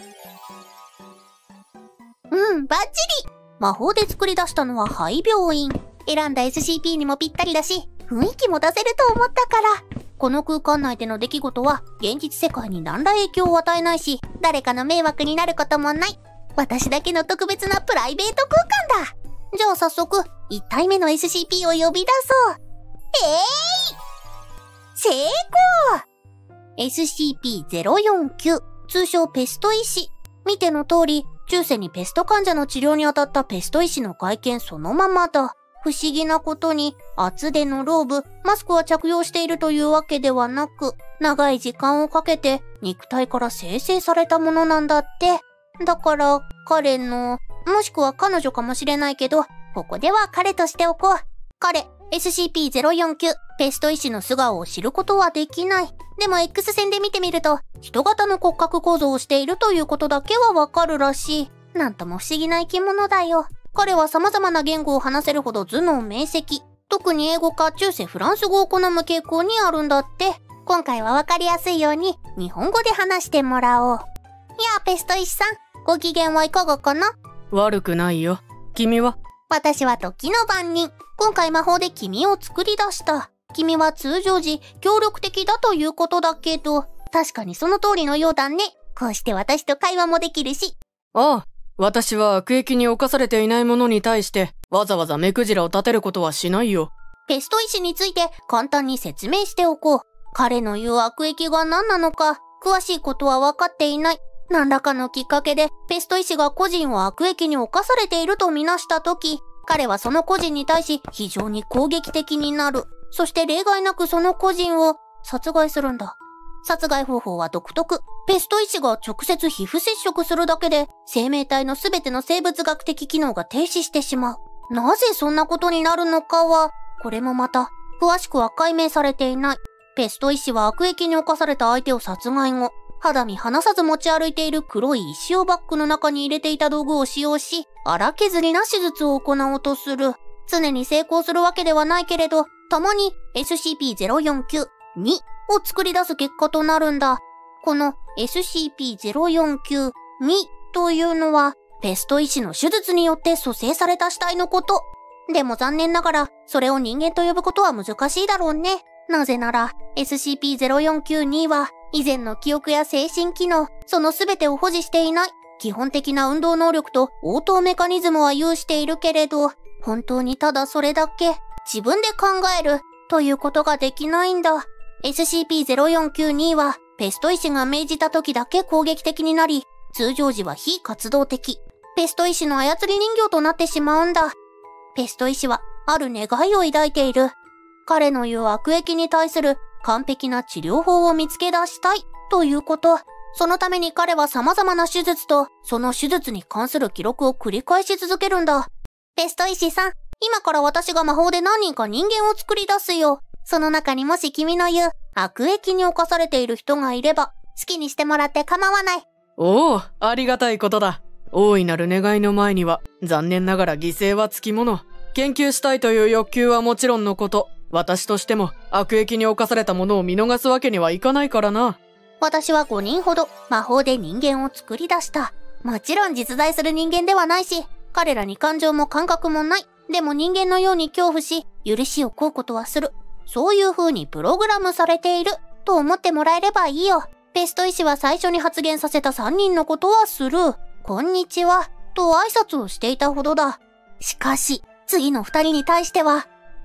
うん、バッチリ！魔法で作り出したのは廃病院。選んだ エスシーピー にもぴったりだし、雰囲気も出せると思ったから。この空間内での出来事は、現実世界に何ら影響を与えないし、誰かの迷惑になることもない。私だけの特別なプライベート空間だ。じゃあ早速、いち体目の エスシーピー を呼び出そう。えい！成功！ エスシーピーゼロよんきゅう、通称ペスト医師。見ての通り、中世にペスト患者の治療に当たったペスト医師の外見そのままだ。不思議なことに、厚手のローブ、マスクは着用しているというわけではなく、長い時間をかけて肉体から生成されたものなんだって。だから、彼の、もしくは彼女かもしれないけど、ここでは彼としておこう。彼、エスシーピーゼロよんきゅう、ペスト医師の素顔を知ることはできない。でも X 線で見てみると、人型の骨格構造をしているということだけはわかるらしい。なんとも不思議な生き物だよ。彼は様々な言語を話せるほど頭脳明晰。特に英語か中世フランス語を好む傾向にあるんだって。今回はわかりやすいように日本語で話してもらおう。いやあ、ペスト医師さん、ご機嫌はいかがかな？ 悪くないよ。君は？ 私は時の番人。今回魔法で君を作り出した。君は通常時、協力的だということだけど、確かにその通りのようだね。こうして私と会話もできるし。 ああ、私は悪役に侵されていない者に対して、わざわざ目くじらを立てることはしないよ。 ペスト医師について簡単に説明しておこう。彼の言う悪役が何なのか、詳しいことは分かっていない。何らかのきっかけで、ペスト医師が個人を悪役に侵されているとみなしたとき、彼はその個人に対し非常に攻撃的になる。そして例外なくその個人を殺害するんだ。殺害方法は独特。ペスト医師が直接皮膚接触するだけで、生命体のすべての生物学的機能が停止してしまう。なぜそんなことになるのかは、これもまた、詳しくは解明されていない。ペスト医師は悪役に侵された相手を殺害後、肌身離さず持ち歩いている黒い石をバッグの中に入れていた道具を使用し、荒削りな手術を行おうとする。常に成功するわけではないけれど、たまに エスシーピーゼロよんきゅう にを作り出す結果となるんだ。この エスシーピーゼロよんきゅう にというのは、ペスト医師の手術によって蘇生された死体のこと。でも残念ながら、それを人間と呼ぶことは難しいだろうね。なぜなら、エスシーピーゼロよんきゅう には、以前の記憶や精神機能、その全てを保持していない。基本的な運動能力と応答メカニズムは有しているけれど、本当にただそれだけ、自分で考える、ということができないんだ。エスシーピーゼロよんきゅう には、ペスト医師が命じた時だけ攻撃的になり、通常時は非活動的。ペスト医師の操り人形となってしまうんだ。ペスト医師は、ある願いを抱いている。彼の言う悪役に対する完璧な治療法を見つけ出したい、ということ。そのために彼は様々な手術と、その手術に関する記録を繰り返し続けるんだ。ペスト医師さん、今から私が魔法で何人か人間を作り出すよ。その中にもし君の言う悪役に侵されている人がいれば、好きにしてもらって構わない。 おお、ありがたいことだ。大いなる願いの前には、残念ながら犠牲はつきもの。研究したいという欲求はもちろんのこと、私としても悪役に侵されたものを見逃すわけにはいかないからな。 私はごにんほど魔法で人間を作り出した。もちろん実在する人間ではないし、彼らに感情も感覚もない。でも人間のように恐怖し、許しを請うことはする。そういう風にプログラムされている、と思ってもらえればいいよ。ペスト医師は最初に発言させたさんにんのことはスルー。こんにちは、と挨拶をしていたほどだ。しかし、次のふたりに対しては、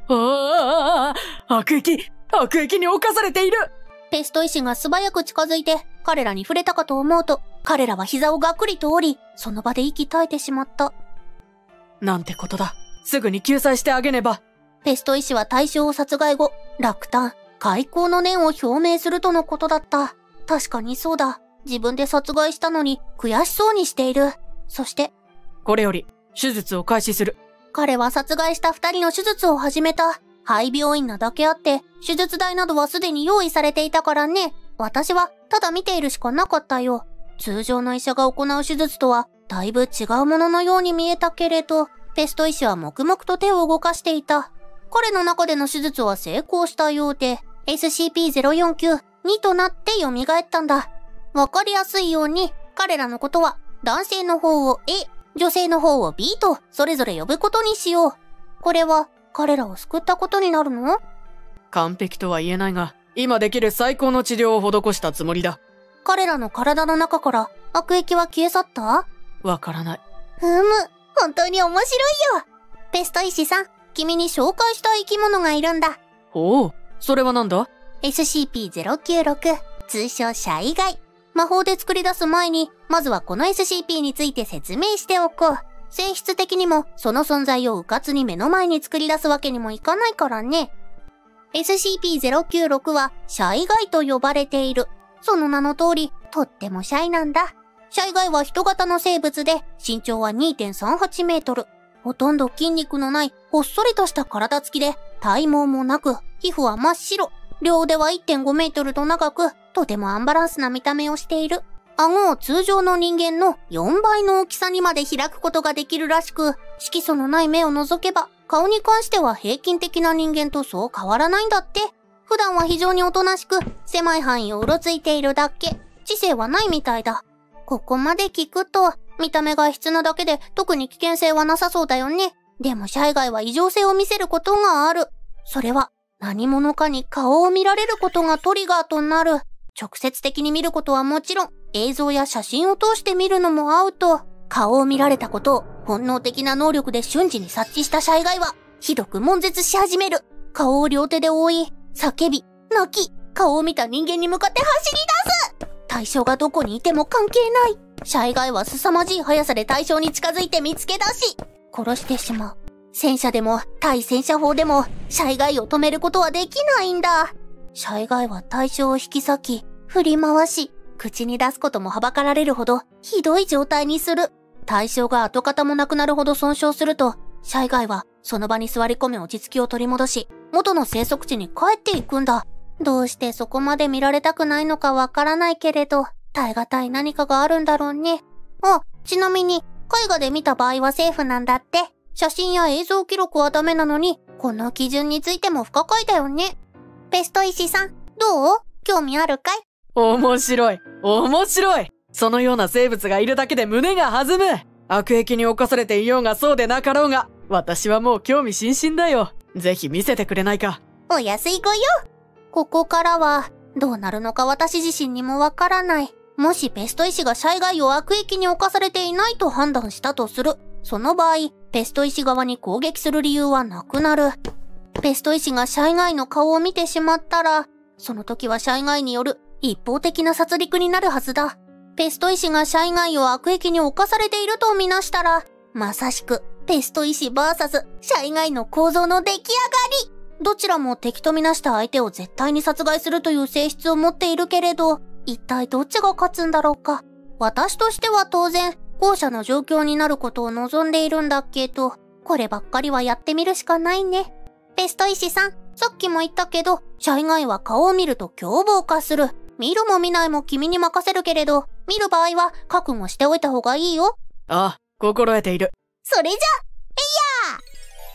ああ、悪役、悪役に侵されている。 ペスト医師が素早く近づいて彼らに触れたかと思うと、彼らは膝をがくりと折り、その場で息絶えてしまった。 なんてことだ。すぐに救済してあげねば。 ペスト医師は対象を殺害後、落胆、開口の念を表明するとのことだった。確かにそうだ。自分で殺害したのに悔しそうにしている。そして、 これより手術を開始する。 彼は殺害した二人の手術を始めた。廃病院なだけあって、手術台などはすでに用意されていたからね。私はただ見ているしかなかったよ。通常の医者が行う手術とはだいぶ違うもののように見えたけれど、ペスト医師は黙々と手を動かしていた。彼の中での手術は成功したようで、エスシーピーゼロよんきゅうに となって蘇ったんだ。わかりやすいように、彼らのことは男性の方を A、女性の方を B とそれぞれ呼ぶことにしよう。これは彼らを救ったことになるの？ 完璧とは言えないが、今できる最高の治療を施したつもりだ。 彼らの体の中から悪液は消え去った？ わからない。 ふむ、本当に面白いよ。ペスト医師さん、君に紹介したい生き物がいるんだ。 おお、それはなんだ？ エスシーピーゼロきゅうろく、通称シャイガイ。魔法で作り出す前に、まずはこの エスシーピー について説明しておこう。性質的にも、その存在を迂闊に目の前に作り出すわけにもいかないからね。エスシーピーゼロきゅうろく は、シャイガイと呼ばれている。その名の通り、とってもシャイなんだ。シャイガイは人型の生物で、身長は にてんさんはちメートル。ほとんど筋肉のない、ほっそりとした体つきで、体毛もなく、皮膚は真っ白。両腕は いってんごメートルと長く、とてもアンバランスな見た目をしている。顎を通常の人間のよんばいの大きさにまで開くことができるらしく、色素のない目を除けば、顔に関しては平均的な人間とそう変わらないんだって。普段は非常におとなしく、狭い範囲をうろついているだけ。知性はないみたいだ。ここまで聞くと、見た目が異質なだけで特に危険性はなさそうだよね。でもシャイガイは異常性を見せることがある。それは、何者かに顔を見られることがトリガーとなる。直接的に見ることはもちろん、映像や写真を通して見るのもアウト。顔を見られたことを本能的な能力で瞬時に察知したシャイガイは、ひどく悶絶し始める。顔を両手で覆い、叫び、泣き、顔を見た人間に向かって走り出す。対象がどこにいても関係ない。シャイガイは凄まじい速さで対象に近づいて見つけ出し、殺してしまう。戦車でも対戦車砲でもシャイガイを止めることはできないんだ。シャイガイは対象を引き裂き、振り回し、口に出すこともはばかられるほどひどい状態にする。対象が跡形もなくなるほど損傷すると、シャイガイはその場に座り込み落ち着きを取り戻し、元の生息地に帰っていくんだ。どうしてそこまで見られたくないのかわからないけれど、耐え難い何かがあるんだろうね。あ、ちなみに、絵画で見た場合はセーフなんだって。写真や映像記録はダメなのに、この基準についても不可解だよね。ペスト医師さん、どう？興味あるかい？ 面白い。面白い。そのような生物がいるだけで胸が弾む。悪役に侵されていようがそうでなかろうが、私はもう興味津々だよ。ぜひ見せてくれないか。 お安いごよ。ここからは、どうなるのか私自身にもわからない。もしペスト医師がシャイガイを悪役に侵されていないと判断したとする。その場合、ペスト医師側に攻撃する理由はなくなる。ペスト医師がシャイガイの顔を見てしまったら、その時はシャイガイによる一方的な殺戮になるはずだ。ペスト医師がシャイガイを悪役に侵されているとみなしたら、まさしくペスト医師 ブイエス シャイガイの構造の出来上がり。どちらも敵とみなした相手を絶対に殺害するという性質を持っているけれど、一体どっちが勝つんだろうか。私としては当然、後者の状況になることを望んでいるんだけど、こればっかりはやってみるしかないね。ペスト医師さん、さっきも言ったけど、シャイガイは顔を見ると凶暴化する。見るも見ないも君に任せるけれど、見る場合は覚悟しておいた方がいいよ。 ああ、心得ている。 それじゃ、えいやー！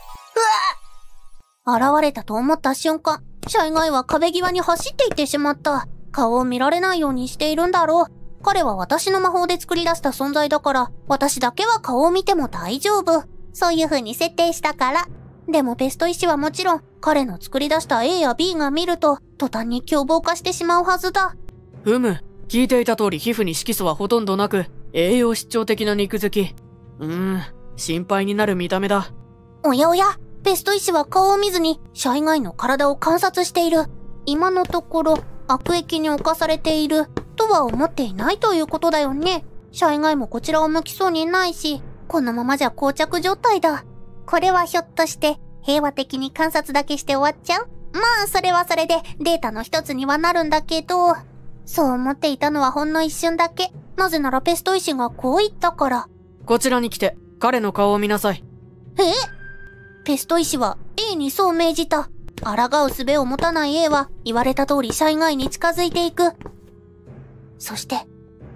うわ！現れたと思った瞬間、シャイガイは壁際に走っていってしまった。顔を見られないようにしているんだろう。彼は私の魔法で作り出した存在だから、私だけは顔を見ても大丈夫。そういう風に設定したから。でもペスト医師はもちろん、彼の作り出した A や B が見ると、途端に凶暴化してしまうはずだ。 ふむ、聞いていた通り皮膚に色素はほとんどなく、栄養失調的な肉付き。うーん、心配になる見た目だ。 おやおや、 ペスト医師は顔を見ずにシャイガイの体を観察している。今のところ悪役に侵されているとは思っていないということだよね。シャイガイもこちらを向きそうにないし、このままじゃ膠着状態だ。これはひょっとして平和的に観察だけして終わっちゃう？まあそれはそれでデータの一つにはなるんだけど、そう思っていたのはほんの一瞬だけ。なぜならペスト医師がこう言ったから。 こちらに来て彼の顔を見なさい。 え？ペスト医師は A にそう命じた。抗う術を持たない A は言われた通りシャイガイに近づいていく。そして、うっ、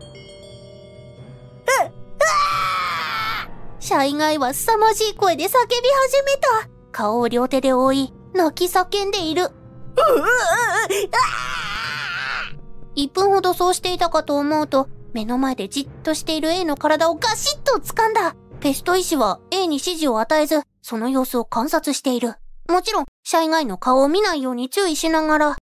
うわー！シャイガイは凄まじい声で叫び始めた。顔を両手で覆い、泣き叫んでいる。うううういっぷんほどそうしていたかと思うと、目の前でじっとしている A の体をガシッと掴んだ。ペスト医師は A に指示を与えず、その様子を観察している。もちろん、シャイガイの顔を見ないように注意しながら、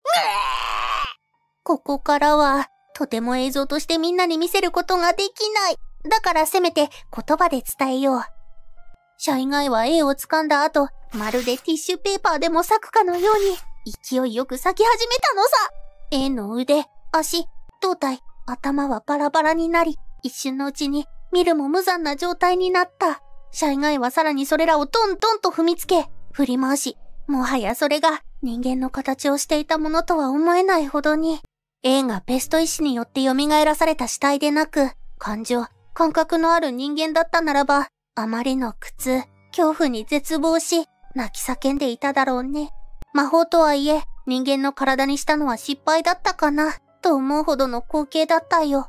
ここからは、とても映像としてみんなに見せることができない。だからせめて言葉で伝えよう。シャイガイは A を掴んだ後、まるでティッシュペーパーでも裂くかのように、勢いよく裂き始めたのさ。A の腕、足、胴体、頭はバラバラになり、一瞬のうちに見るも無残な状態になった。シャイガイはさらにそれらをトントンと踏みつけ、振り回し、もはやそれが人間の形をしていたものとは思えないほどに、A がペスト医師によって蘇らされた死体でなく、感情、感覚のある人間だったならば、あまりの苦痛、恐怖に絶望し、泣き叫んでいただろうね。魔法とはいえ、人間の体にしたのは失敗だったかな、と思うほどの光景だったよ。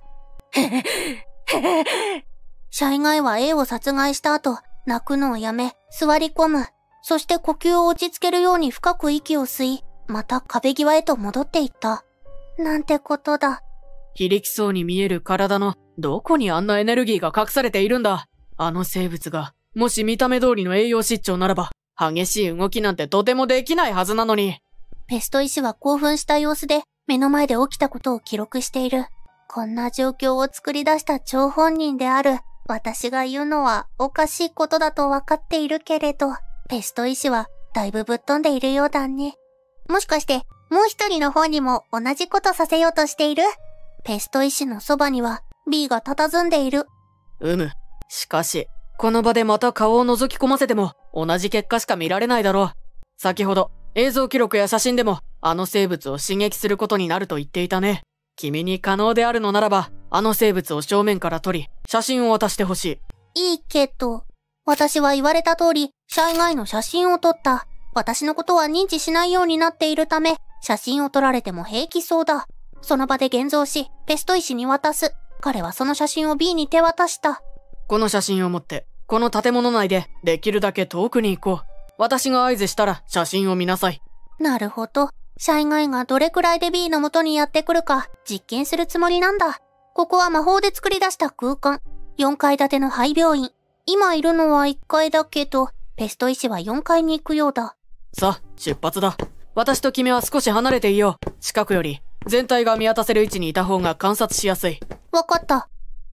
シャイガイは A を殺害した後、泣くのをやめ、座り込む。そして呼吸を落ち着けるように深く息を吸い、また壁際へと戻っていった。なんてことだ。 非力そうに見える体のどこにあんなエネルギーが隠されているんだ。あの生物が、もし見た目通りの栄養失調ならば、激しい動きなんてとてもできないはずなのに。 ペスト医師は興奮した様子で、目の前で起きたことを記録している。こんな状況を作り出した張本人である、私が言うのはおかしいことだと分かっているけれど、ペスト医師はだいぶぶっ飛んでいるようだね。もしかして、もう一人の方にも同じことさせようとしている？ペスト医師のそばには B が佇んでいる。 うむ。しかし、この場でまた顔を覗き込ませても同じ結果しか見られないだろう。先ほど映像記録や写真でもあの生物を刺激することになると言っていたね。君に可能であるのならば、あの生物を正面から撮り、写真を渡してほしい。いいけど、私は言われた通り、シャイガイの写真を撮った。私のことは認知しないようになっているため、写真を撮られても平気そうだ。その場で現像し、ペスト医師に渡す。彼はその写真を B に手渡した。 この写真を持って、この建物内でできるだけ遠くに行こう。私が合図したら写真を見なさい。 なるほど。シャイガイがどれくらいで B の元にやってくるか実験するつもりなんだ。ここは魔法で作り出した空間。よんかい建ての廃病院。今いるのはいっかいだけど、ペスト医師はよんかいに行くようだ。 さあ、出発だ。私と君は少し離れていよう。近くより、全体が見渡せる位置にいた方が観察しやすい。 わかった。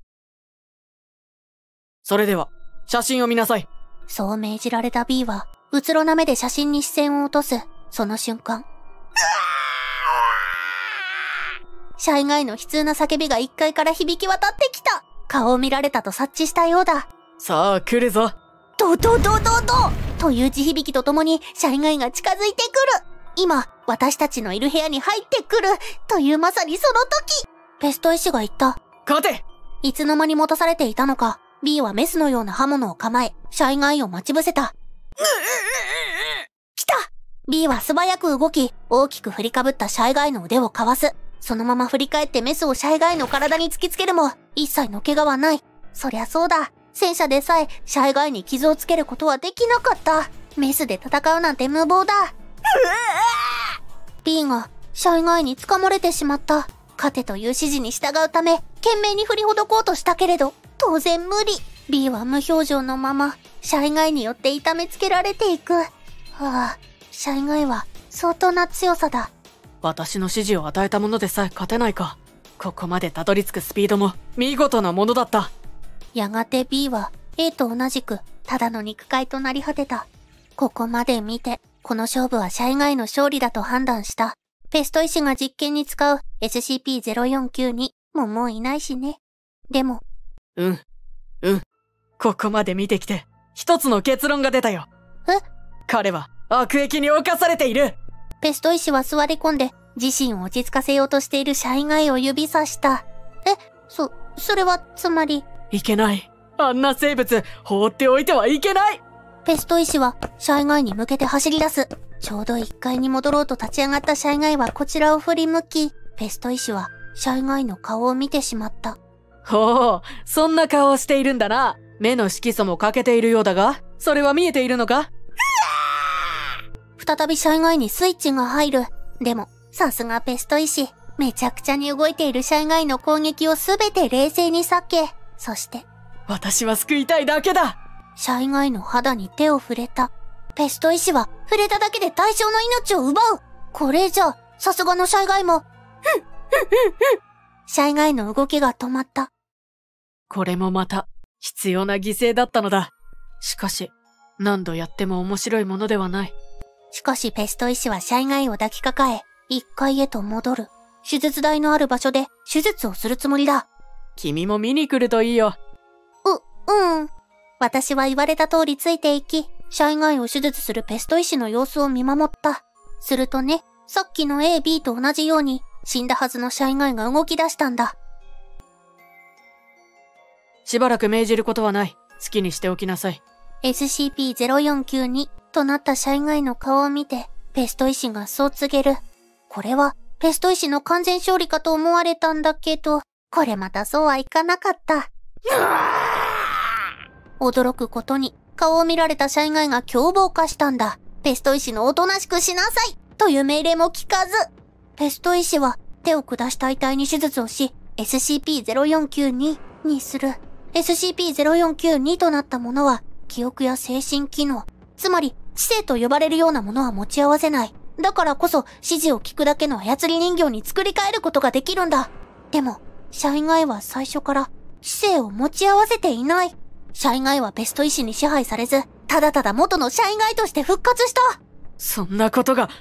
それでは、写真を見なさい。 そう命じられた B は、うつろな目で写真に視線を落とす。その瞬間。シャイガイの悲痛な叫びがいっかいから響き渡ってきた。顔を見られたと察知したようだ。 さあ、来るぞ。 ドドドドドという地響きとともに、シャイガイが近づいてくる。今、私たちのいる部屋に入ってくる。というまさにその時。ペスト医師が言った。 勝て！ いつの間に持たされていたのか、B はメスのような刃物を構え、シャイガイを待ち伏せた。来た！ B は素早く動き、大きく振りかぶったシャイガイの腕をかわす。そのまま振り返ってメスをシャイガイの体に突きつけるも、一切の怪我はない。そりゃそうだ。戦車でさえ、シャイガイに傷をつけることはできなかった。メスで戦うなんて無謀だ。B が、シャイガイに掴まれてしまった。勝てという指示に従うため、懸命に振りほどこうとしたけれど、当然無理。B は無表情のまま、シャイガイによって痛めつけられていく。はあ、シャイガイは相当な強さだ。 私の指示を与えたものでさえ勝てないか。ここまでたどり着くスピードも見事なものだった。 やがて B は A と同じくただの肉塊となり果てた。 ここまで見て、この勝負はシャイガイの勝利だと判断した。ペスト医師が実験に使う エスシーピーゼロよんきゅうに ももういないしね。でも。 うん。うん。ここまで見てきて、一つの結論が出たよ。 え？ 彼は悪役に侵されている。 ペスト医師は座り込んで、自身を落ち着かせようとしているシャイガイを指さした。え、そ、それはつまり。 いけない。あんな生物、放っておいてはいけない。 ペスト医師はシャイガイに向けて走り出す。ちょうどいっかいに戻ろうと立ち上がったシャイガイはこちらを振り向き、ペスト医師はシャイガイの顔を見てしまった。 ほう、そんな顔をしているんだな。目の色素も欠けているようだが、それは見えているのか？ 再びシャイガイにスイッチが入る。でも、さすがペスト医師。めちゃくちゃに動いているシャイガイの攻撃をすべて冷静に避け、そして、 私は救いたいだけだ。 シャイガイの肌に手を触れた。ペスト医師は触れただけで対象の命を奪う。これじゃ、さすがのシャイガイも、ふん、ふん、ふん、ふん。シャイガイの動きが止まった。 これもまた、必要な犠牲だったのだ。しかし、何度やっても面白いものではない。 しかしペスト医師はシャイガイを抱きかかえ、一階へと戻る。手術台のある場所で手術をするつもりだ。 君も見に来るといいよ。 う、うん。私は言われた通りついていき、シャイガイを手術するペスト医師の様子を見守った。するとね、さっきの エービー と同じように、死んだはずのシャイガイが動き出したんだ。 しばらく命じることはない。好きにしておきなさい。 エスシーピーゼロよんきゅうに となったシャイガイの顔を見て、ペスト医師がそう告げる。これは、ペスト医師の完全勝利かと思われたんだけど、これまたそうはいかなかった。驚くことに、顔を見られたシャイガイが凶暴化したんだ。ペスト医師のおとなしくしなさいという命令も聞かず。ペスト医師は手を下した遺体に手術をし、エスシーピーゼロよんきゅうに にする。エスシーピーゼロよんきゅうに となったものは、記憶や精神機能、つまり知性と呼ばれるようなものは持ち合わせない。だからこそ指示を聞くだけの操り人形に作り変えることができるんだ。でも、シャイガイは最初から知性を持ち合わせていない。シャイガイはペスト医師に支配されず、ただただ元のシャイガイとして復活した。 そんなことが、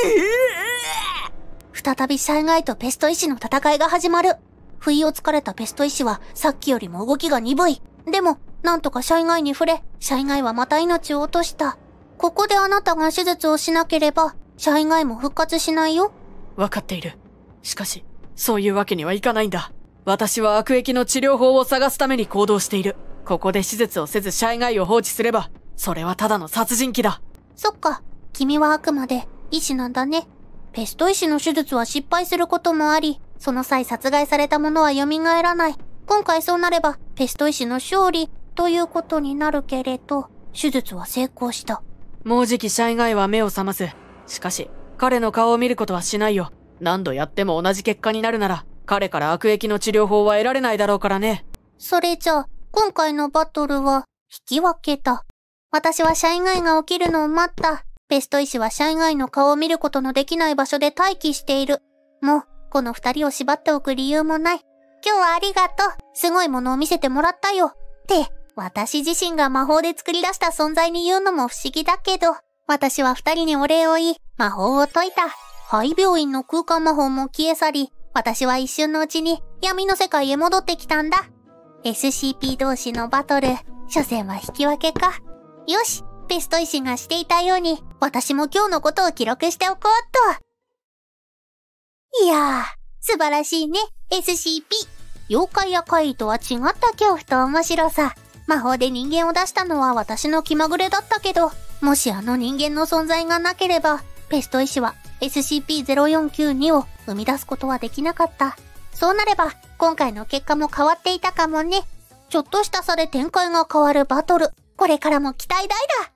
再びシャイガイとペスト医師の戦いが始まる。不意をつかれたペスト医師はさっきよりも動きが鈍い。でも、なんとかシャイガイに触れ、シャイガイはまた命を落とした。ここであなたが手術をしなければ、シャイガイも復活しないよ。 わかっている。しかし、そういうわけにはいかないんだ。私は悪役の治療法を探すために行動している。ここで手術をせずシャイガイを放置すれば、それはただの殺人鬼だ。 そっか。君はあくまで医師なんだね。ペスト医師の手術は失敗することもあり、その際殺害された者は蘇らない。今回そうなれば、ペスト医師の勝利ということになるけれど、手術は成功した。 もうじきシャイガイは目を覚ます。しかし、彼の顔を見ることはしないよ。何度やっても同じ結果になるなら、彼から悪役の治療法は得られないだろうからね。 それじゃあ、今回のバトルは、引き分けた。私はシャイガイが起きるのを待った。ペスト医師はシャイガイの顔を見ることのできない場所で待機している。もう、この二人を縛っておく理由もない。今日はありがとう。すごいものを見せてもらったよ。って、私自身が魔法で作り出した存在に言うのも不思議だけど、私は二人にお礼を言い、魔法を解いた。廃病院の空間魔法も消え去り、私は一瞬のうちに闇の世界へ戻ってきたんだ。エスシーピー 同士のバトル、所詮は引き分けか。よし、ペスト医師がしていたように、私も今日のことを記録しておこうっと。いやー、素晴らしいね、エスシーピー。妖怪や怪異とは違った恐怖と面白さ。魔法で人間を出したのは私の気まぐれだったけど、もしあの人間の存在がなければ、ペスト医師は エスシーピーゼロよんきゅうに を生み出すことはできなかった。そうなれば、今回の結果も変わっていたかもね。ちょっとした差で展開が変わるバトル。これからも期待大だ。